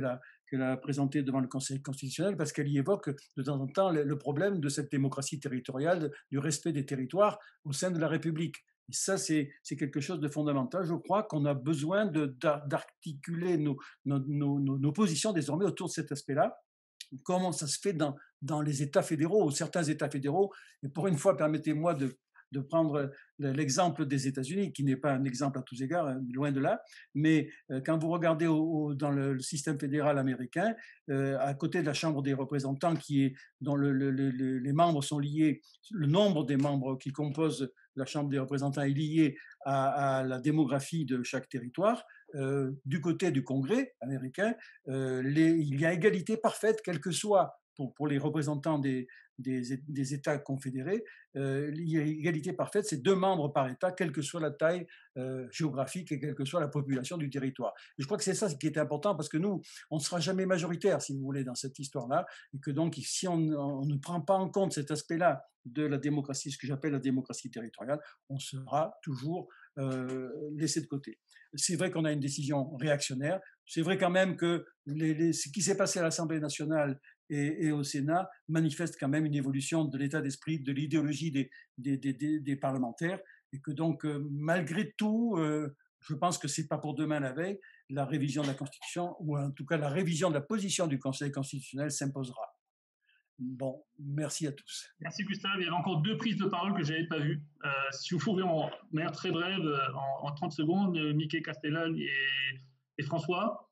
qu'elle a présenté devant le Conseil constitutionnel, parce qu'elle y évoque de temps en temps le, le problème de cette démocratie territoriale, du respect des territoires au sein de la République. Et ça, c'est quelque chose de fondamental. Je crois qu'on a besoin d'articuler nos, nos, nos, nos positions désormais autour de cet aspect-là. Comment ça se fait dans, dans les États fédéraux, ou certains États fédéraux. Et pour une fois, permettez-moi de, de prendre l'exemple des États-Unis, qui n'est pas un exemple à tous égards, loin de là, mais quand vous regardez au, au, dans le système fédéral américain, euh, à côté de la Chambre des représentants, qui est, dont le, le, le, les membres sont liés, le nombre des membres qui composent la Chambre des représentants est lié à, à la démographie de chaque territoire. Euh, du côté du Congrès américain, euh, les, il y a égalité parfaite, quel que soit, pour, pour les représentants des, des, des États confédérés, euh, il y a égalité parfaite, c'est deux membres par État, quelle que soit la taille euh, géographique et quelle que soit la population du territoire. Et je crois que c'est ça qui est important, parce que nous, on ne sera jamais majoritaire, si vous voulez, dans cette histoire-là, et que donc, si on, on ne prend pas en compte cet aspect-là de la démocratie, ce que j'appelle la démocratie territoriale, on sera toujours euh, laissé de côté. C'est vrai qu'on a une décision réactionnaire. C'est vrai quand même que les, les, ce qui s'est passé à l'Assemblée nationale et, et au Sénat manifeste quand même une évolution de l'état d'esprit, de l'idéologie des, des, des, des, des parlementaires, et que donc, euh, malgré tout, euh, je pense que c'est pas pour demain la veille, la révision de la Constitution, ou en tout cas la révision de la position du Conseil constitutionnel s'imposera. Bon, merci à tous. Merci Gustave. Il y avait encore deux prises de parole que je n'avais pas vues. Euh, si vous pouvez, en manière très brève, en, en trente secondes, Mickey Castellane et, et François.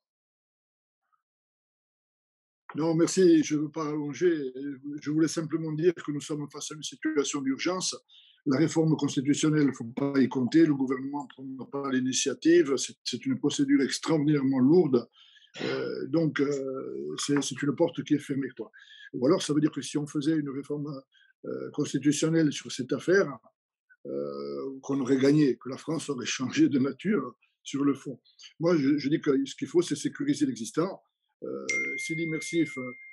Non, merci. Je ne veux pas allonger. Je voulais simplement dire que nous sommes face à une situation d'urgence. La réforme constitutionnelle, il ne faut pas y compter. Le gouvernement ne prend pas l'initiative. C'est une procédure extraordinairement lourde. Euh, donc, euh, c'est une porte qui est fermée, quoi. Ou alors, ça veut dire que si on faisait une réforme euh, constitutionnelle sur cette affaire, euh, qu'on aurait gagné, que la France aurait changé de nature sur le fond. Moi, je, je dis que ce qu'il faut, c'est sécuriser l'existant. Euh, si l'immersif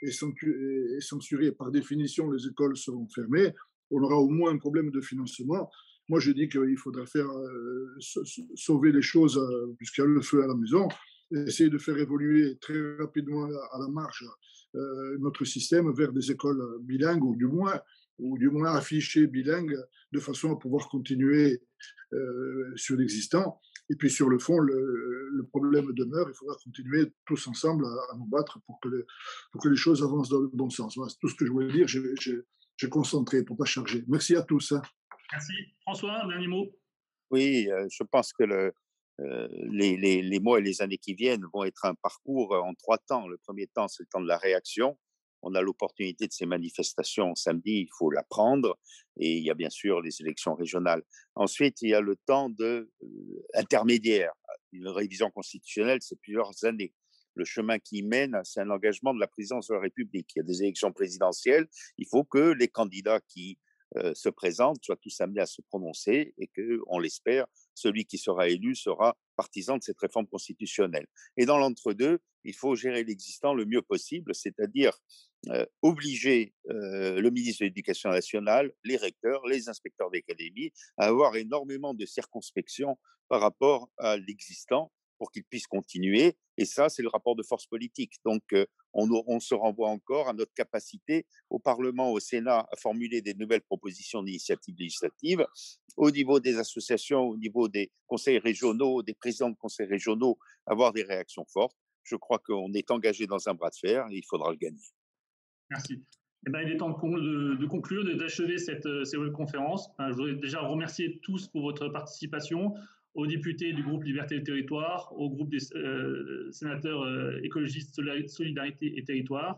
est censuré, par définition, les écoles seront fermées, on aura au moins un problème de financement. Moi, je dis qu'il faudra faire euh, sauver les choses, euh, puisqu'il y a le feu à la maison, essayer de faire évoluer très rapidement à la marge euh, notre système vers des écoles bilingues, ou du moins, ou du moins affichées bilingues, de façon à pouvoir continuer euh, sur l'existant. Et puis sur le fond, le, le problème demeure, il faudra continuer tous ensemble à, à nous battre pour que, les, pour que les choses avancent dans le bon sens. Voilà, c'est tout ce que je voulais dire, j'ai concentré pour ne pas charger. Merci à tous. Hein. Merci. François, un dernier mot. Oui, euh, je pense que le, Euh, les, les, les mois et les années qui viennent vont être un parcours en trois temps. Le premier temps, c'est le temps de la réaction. On a l'opportunité de ces manifestations samedi, il faut la prendre. Et il y a bien sûr les élections régionales. Ensuite, il y a le temps de, euh, intermédiaire. Une révision constitutionnelle, c'est plusieurs années. Le chemin qui mène, c'est un engagement de la présidence de la République. Il y a des élections présidentielles. Il faut que les candidats qui euh, se présentent soient tous amenés à se prononcer et que, on l'espère, celui qui sera élu sera partisan de cette réforme constitutionnelle. Et dans l'entre-deux, il faut gérer l'existant le mieux possible, c'est-à-dire euh, obliger euh, le ministre de l'Éducation nationale, les recteurs, les inspecteurs d'académie à avoir énormément de circonspection par rapport à l'existant pour qu'ils puissent continuer. Et ça, c'est le rapport de force politique. Donc, euh, on, on se renvoie encore à notre capacité au Parlement, au Sénat, à formuler des nouvelles propositions d'initiatives législatives, au niveau des associations, au niveau des conseils régionaux, des présidents de conseils régionaux, avoir des réactions fortes. Je crois qu'on est engagé dans un bras de fer et il faudra le gagner. Merci. Eh bien, il est temps de, de conclure, d'achever cette, cette conférence. Je voudrais déjà remercier tous pour votre participation, aux députés du groupe Liberté et Territoire, au groupe des euh, sénateurs euh, écologistes Solidarité et Territoire,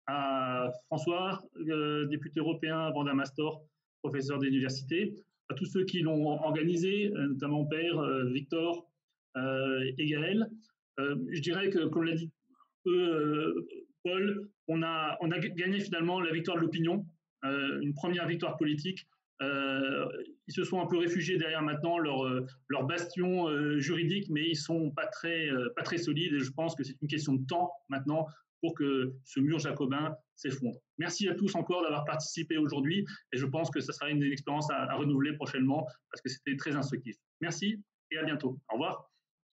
à François, euh, député européen, Vanda Mastor, professeur d'université, à tous ceux qui l'ont organisé, notamment Père, euh, Victor euh, et Gaël. Euh, je dirais que, comme l'a dit euh, Paul, on a, on a gagné finalement la victoire de l'opinion, euh, une première victoire politique. Euh, ils se sont un peu réfugiés derrière maintenant leur, euh, leur bastion euh, juridique, mais ils ne sont pas très, euh, pas très solides et je pense que c'est une question de temps maintenant pour que ce mur jacobin s'effondre. Merci à tous encore d'avoir participé aujourd'hui et je pense que ce sera une, une expérience à, à renouveler prochainement parce que c'était très instructif. Merci et à bientôt. Au revoir.